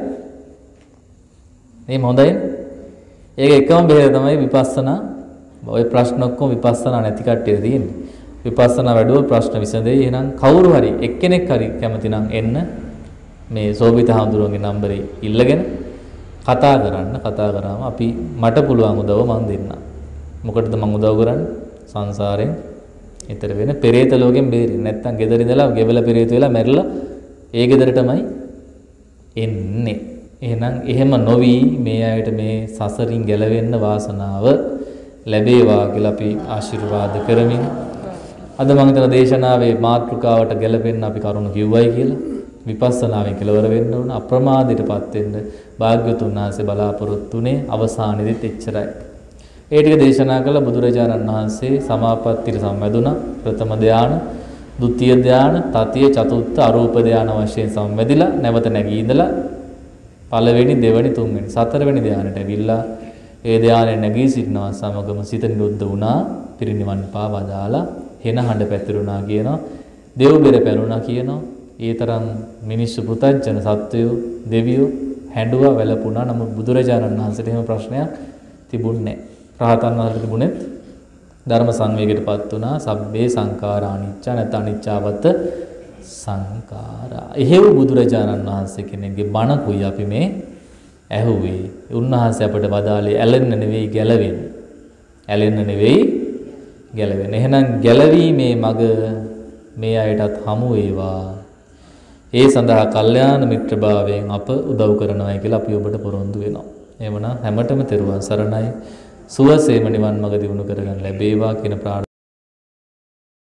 එහෙම හොඳයි. ඒක එකම බෙහෙත තමයි විපස්සනා. ඔය ප්‍රශ්න ඔක්කොම විපස්සනා නැති කට්ටියට තියෙන්නේ. විපස්සනා වැඩුවොත් ප්‍රශ්න විසඳෙයි. එහෙනම් කවුරු හරි එක්කෙනෙක් හරි කැමති නම් එන්න මේ සෝබිත හාමුදුරුවන්ගේ නම්බරේ ඉල්ලගෙන කතා කරන්න. කතා කරාම අපි මට පුළුවන් උදව්ව මම දෙන්නම්. මොකටද මම උදව් කරන්නේ? සංසාරයෙන් ඊතර වෙන පෙරේත ලෝකෙන් බේරෙන්න. නැත්තම් ගෙදර ඉඳලා ගෙවල පෙරේත වෙලා මැරිලා ඒ ගෙදරටමයි එන්නේ. එහෙනම් එහෙම නොවි මේ අයට මේ සසරින් ගැලවෙන්න වාසනාව ලැබේවා කියලා අපි ආශිර්වාද කරමින් අද මම හිතන දේශනාවේ මාතෘකාවට ගැලපෙන්න අපි කරුණ කිව්වයි කියලා විපස්සනාවෙන් කෙලවර වෙන්න ඕන අප්‍රමාදයටපත් වෙන්න භාග්‍යතුන් වහන්සේ බලාපොරොත්තු වුණේ අවසානයේදීත් එච්චරයි. ඒ ටික දේශනා කළ බුදුරජාණන් වහන්සේ සමාපත්තියට සම්වැදුණා. ප්‍රථම ධාන, ဒုတိ ය ධාන, තතිය, චතුර්ථ අරූප ධාන වශයෙන් සම්වැදිලා නැවත නැගී ඉඳලා පළවෙනි, දෙවෙනි, තුන්වෙනි, හතරවෙනි ධානයට ඇවිල්ලා ඒ ධානයේ නැගී සිටිනවා සමගම සිත නිරුද්ධ වුණා, පිරිනිවන් පාවා දාලා හෙන හඬ පැතිරුණා කියනවා. දෙව් බෙර පැනුණා කියනවා. ඒ තරම් මිනිස්සු පුතඥ සත්වයෝ දෙවියෝ හැඬුවා වැළපුණා. නමුත් බුදුරජාණන් වහන්සේට එහෙම ප්‍රශ්නයක් තිබුණේ නැහැ. රහතන් වහන්සේට තිබුණෙත් ධර්ම සංවේගයටපත් වුණා. සබ්බේ සංඛාරා අනිච්චා නැත අනිච්චවත සංඛාරා. එහෙව් බුදුරජාණන් වහන්සේ කෙනෙක්ගේ බණකුයි අපි මේ ඇහුවේ. උන්වහන්සේ අපට වදාළේ ඇලෙන්න නෙවෙයි ගැලවෙන්න. ඇලෙන්න නෙවෙයි ගැලවෙන්න. එහෙනම් ගැලවීමේ මඟ මේ අයටත් හමු වේවා. ඒ සඳහා කල්යාණ මිත්‍රභාවයෙන් අප උදව් කරනවායි කියලා අපි ඔබට පොරොන්දු වෙනවා. එහෙමනම් හැමතෙම තෙරුවන් සරණයි. සුවසේම නිවන් මඟ දිනු කරගන්න ලැබේවා කියන ප්‍රාර්ථනාව